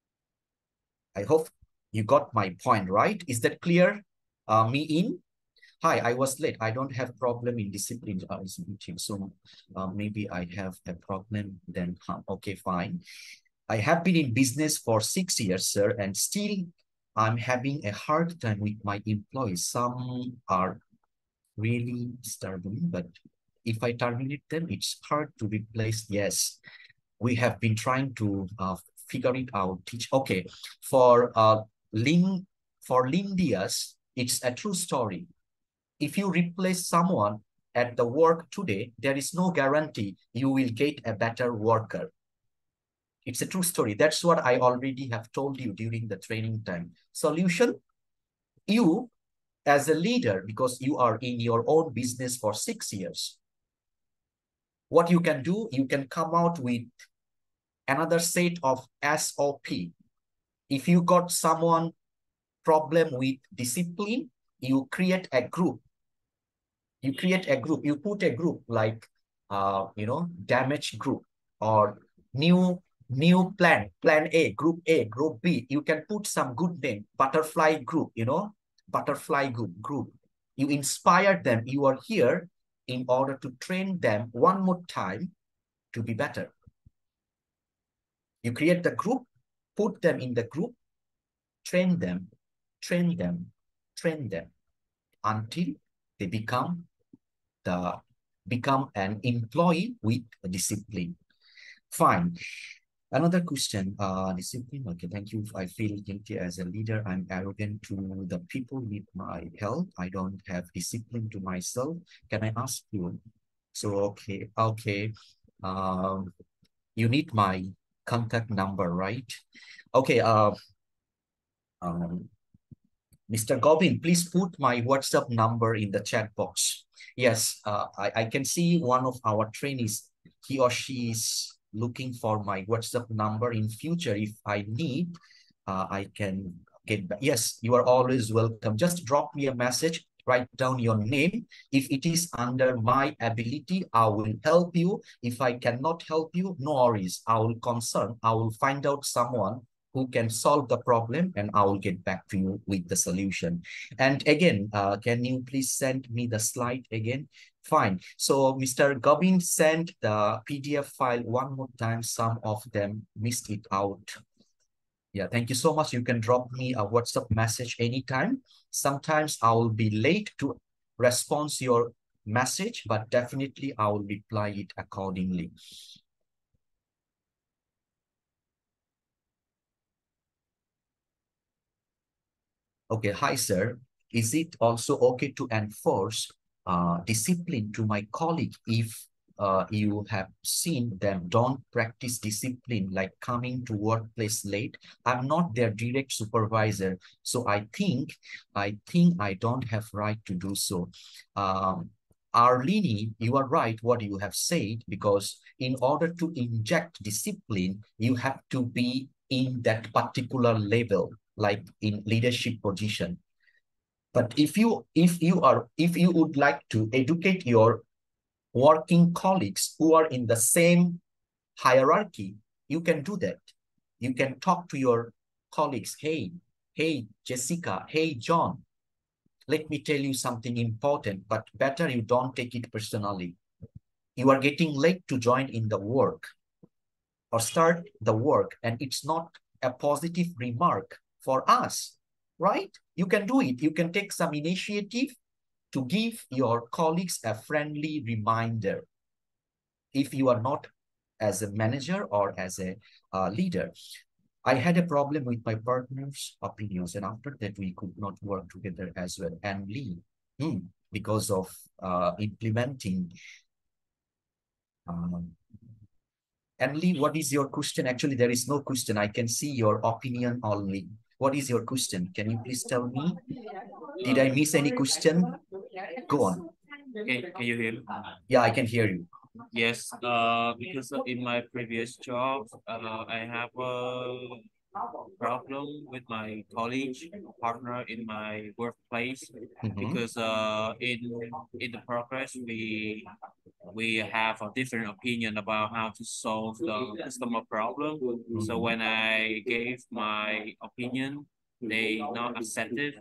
I hope you got my point, right? Is that clear, uh, Me In? Hi, I was late. I don't have problem in discipline uh, meeting. So uh, maybe I have a problem then. Huh, okay, fine. I have been in business for six years, sir, and still I'm having a hard time with my employees. Some are really stubborn, but if I terminate them, it's hard to replace. Yes, we have been trying to uh, figure it out. Teach. Okay, for uh, Lin, for Lindias, it's a true story. If you replace someone at the work today, there is no guarantee you will get a better worker. It's a true story. That's what I already have told you during the training time. Solution, you as a leader, because you are in your own business for six years, what you can do, you can come out with another set of S O P. If you got someone problem with discipline, you create a group. You create a group, you put a group like, uh, you know, damage group or new new plan, plan A, group A, group B. You can put some good name, butterfly group, you know, butterfly group, group. You inspire them. You are here in order to train them one more time to be better. You create the group, put them in the group, train them, train them, train them until they become the become an employee with discipline. Fine. Another question, uh, discipline. Okay, thank you. I feel guilty as a leader. I'm arrogant to the people with my help. I don't have discipline to myself. Can I ask you? So, okay, okay. Um, you need my contact number, right? Okay, uh, um, Mister Govin, please put my WhatsApp number in the chat box. Yes, uh, I, I can see one of our trainees, he or she is looking for my WhatsApp number. In future. If I need, uh, I can get back. Yes, you are always welcome. Just drop me a message, write down your name. If it is under my ability, I will help you. If I cannot help you, no worries. I will concern. I will find out someone who can solve the problem, and I will get back to you with the solution. And again, uh, can you please send me the slide again? Fine. So Mister Govin sent the P D F file one more time. Some of them missed it out. Yeah, thank you so much. You can drop me a WhatsApp message anytime. Sometimes I will be late to respond to your message, but definitely I will reply it accordingly. Okay, hi, sir. Is it also okay to enforce uh, discipline to my colleague if uh, you have seen them don't practice discipline, like coming to workplace late? I'm not their direct supervisor, so I think I think I don't have right to do so. Um, Arlini, you are right what you have said, because in order to inject discipline, you have to be in that particular level, like in leadership position. But if you if you are if you would like to educate your working colleagues who are in the same hierarchy, you can do that. You can talk to your colleagues. Hey, hey, Jessica, hey, John, let me tell you something important, but better you don't take it personally. You are getting late to join in the work or start the work, and it's not a positive remark for us, right? You can do it. You can take some initiative to give your colleagues a friendly reminder if you are not as a manager or as a uh, leader. I had a problem with my partner's opinions, and after that we could not work together as well. And Lee, hmm, because of uh, implementing um, and Lee, what is your question? Actually, there is no question. I can see your opinion only. What is your question? Can you please tell me? Did I miss any question? Go on. Can, can you hear me? Yeah, I can hear you. Yes, uh, because in my previous job, uh, I have a problem with my colleague partner in my workplace, Mhm. because uh, in in the progress we we have a different opinion about how to solve the customer problem. So Mhm. when I gave my opinion, they not accepted.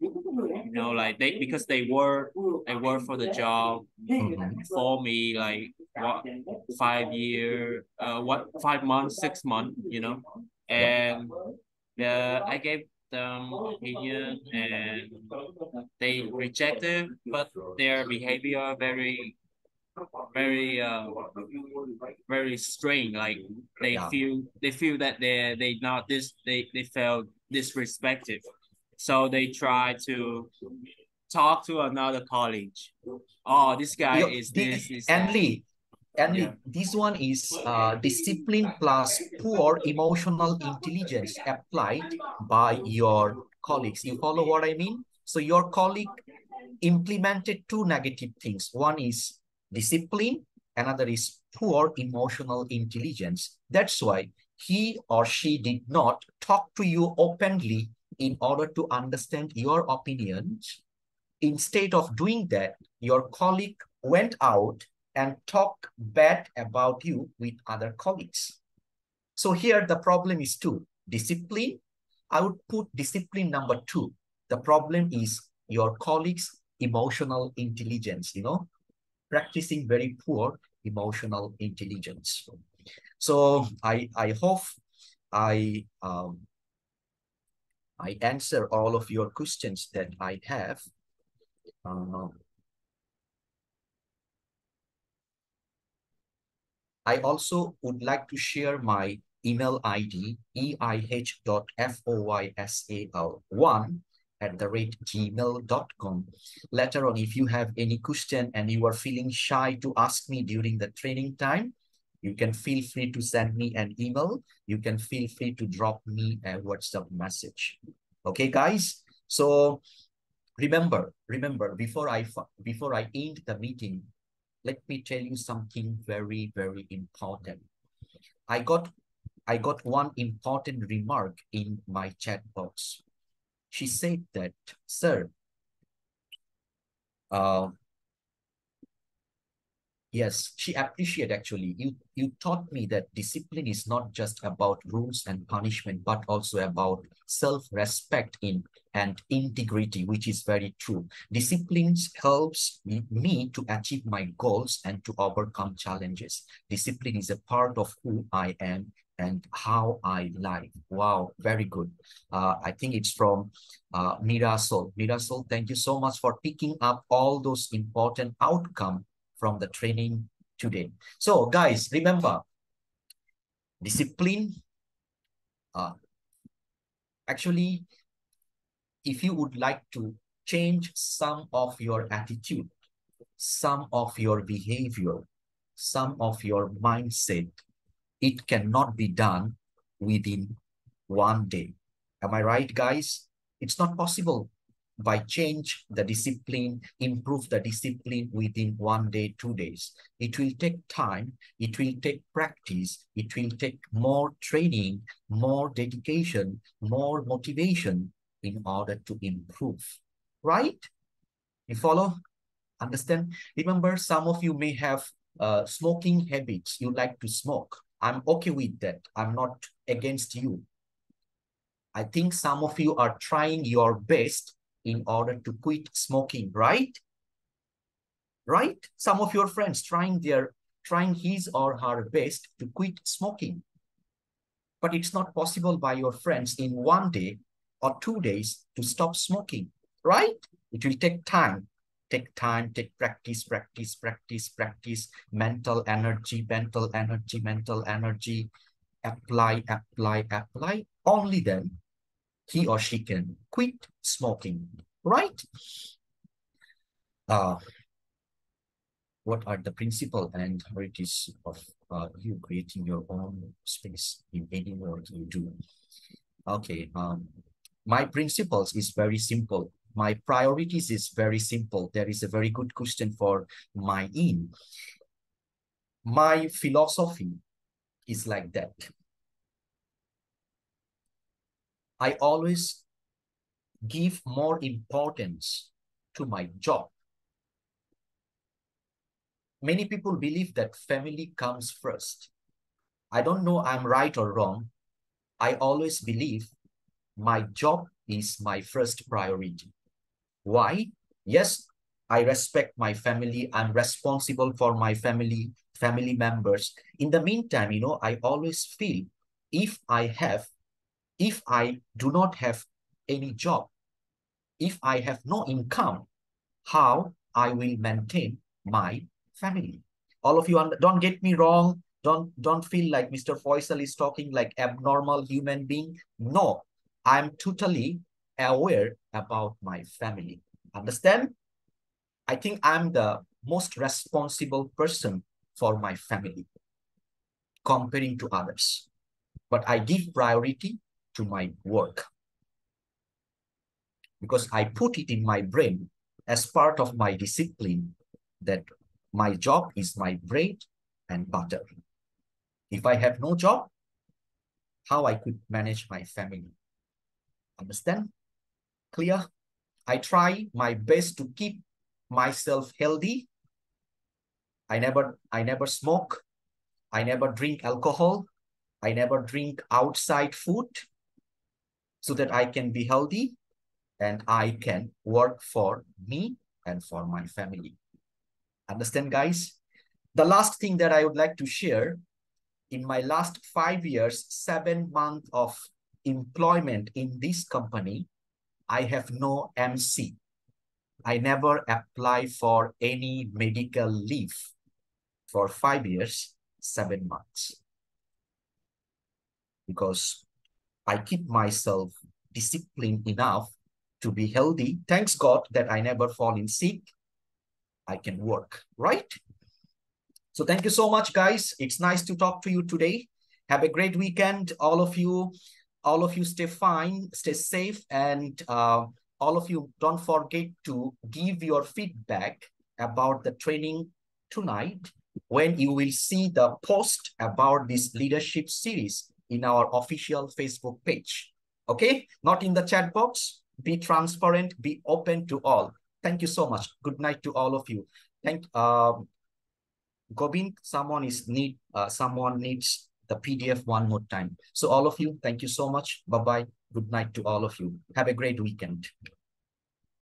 You know, like they because they work they work for the job Mhm. for me, like what five year, uh, what five months, six months, you know, and the I gave them opinion and they rejected, but their behavior very very uh very strange. Like they Yeah. feel they feel that they they not this they they felt disrespected, so they try to talk to another college. Oh, this guy You, is the, this is and that. Lee, and Yeah. Lee, this one is uh, discipline plus poor emotional intelligence applied by your colleagues. You follow what I mean? So your colleague implemented two negative things. One is discipline, another is poor emotional intelligence. That's why he or she did not talk to you openly in order to understand your opinions. Instead of doing that, your colleague went out and talked bad about you with other colleagues. So here the problem is two. Discipline, I would put discipline number two. The problem is your colleagues' emotional intelligence, you know, practicing very poor emotional intelligence. So I, I hope I, um, I answer all of your questions that I have. Uh, I also would like to share my email I D, eih.foysal one at the rate gmail dot com. Later on, if you have any question and you are feeling shy to ask me during the training time, you can feel free to send me an email. You can feel free to drop me a WhatsApp message. Okay, guys? So remember, remember, before I, before I end the meeting, let me tell you something very, very important. I got, I got one important remark in my chat box. She said that, sir, uh, yes, she appreciated actually. You, you taught me that discipline is not just about rules and punishment, but also about self-respect in and integrity, which is very true. Discipline helps me to achieve my goals and to overcome challenges. Discipline is a part of who I am and how I live. Wow, very good. Uh, I think it's from uh, Mirasol. Mirasol, thank you so much for picking up all those important outcomes from the training today. So guys, remember, discipline, uh, actually, if you would like to change some of your attitude, some of your behavior, some of your mindset, it cannot be done within one day. Am I right, guys? It's not possible by change the discipline, improve the discipline within one day, two days. It will take time, it will take practice, it will take more training, more dedication, more motivation in order to improve, right? You follow? Understand? Remember, some of you may have uh, smoking habits. You like to smoke. I'm okay with that. I'm not against you. I think some of you are trying your best in order to quit smoking, right? Right? Some of your friends trying their trying his or her best to quit smoking. But it's not possible by your friends in one day or two days to stop smoking, right? It will take time. Take time, take practice, practice, practice, practice, mental energy, mental energy, mental energy, apply, apply, apply. Only then he or she can quit smoking, right? Uh, what are the principle and heritage of uh, you creating your own space in any work you do? Okay, um, my principles is very simple. My priorities is very simple. There is a very good question for my in. My philosophy is like that. I always give more importance to my job. Many people believe that family comes first. I don't know I'm right or wrong. I always believe my job is my first priority. Why? Yes, I respect my family. I'm responsible for my family, family members. In the meantime, you know, I always feel if I have, if I do not have any job, if I have no income, how I will maintain my family? All of you, don't get me wrong. Don't, don't feel like Mister Faisal is talking like abnormal human being. No, I'm totally aware about my family. Understand? I think I'm the most responsible person for my family comparing to others. But I give priority to my work because I put it in my brain as part of my discipline that my job is my bread and butter. If I have no job, how I could manage my family? Understand? Clear? I try my best to keep myself healthy. I never, I never smoke. I never drink alcohol. I never drink outside food so that I can be healthy and I can work for me and for my family. Understand, guys? The last thing that I would like to share, in my last five years, seven months of employment in this company, I have no M C. I never apply for any medical leave for five years, seven months. Because I keep myself disciplined enough to be healthy. Thanks God that I never fall in sick. I can work, right? So thank you so much, guys. It's nice to talk to you today. Have a great weekend. All of you, all of you stay fine, stay safe, and uh, all of you don't forget to give your feedback about the training tonight when you will see the post about this leadership series in our official Facebook page. Okay? Not in the chat box. Be transparent, be open to all. Thank you so much. Good night to all of you. Thank um Gobind, someone is need uh, someone needs the P D F one more time. So all of you, thank you so much. Bye-bye. Good night to all of you. Have a great weekend.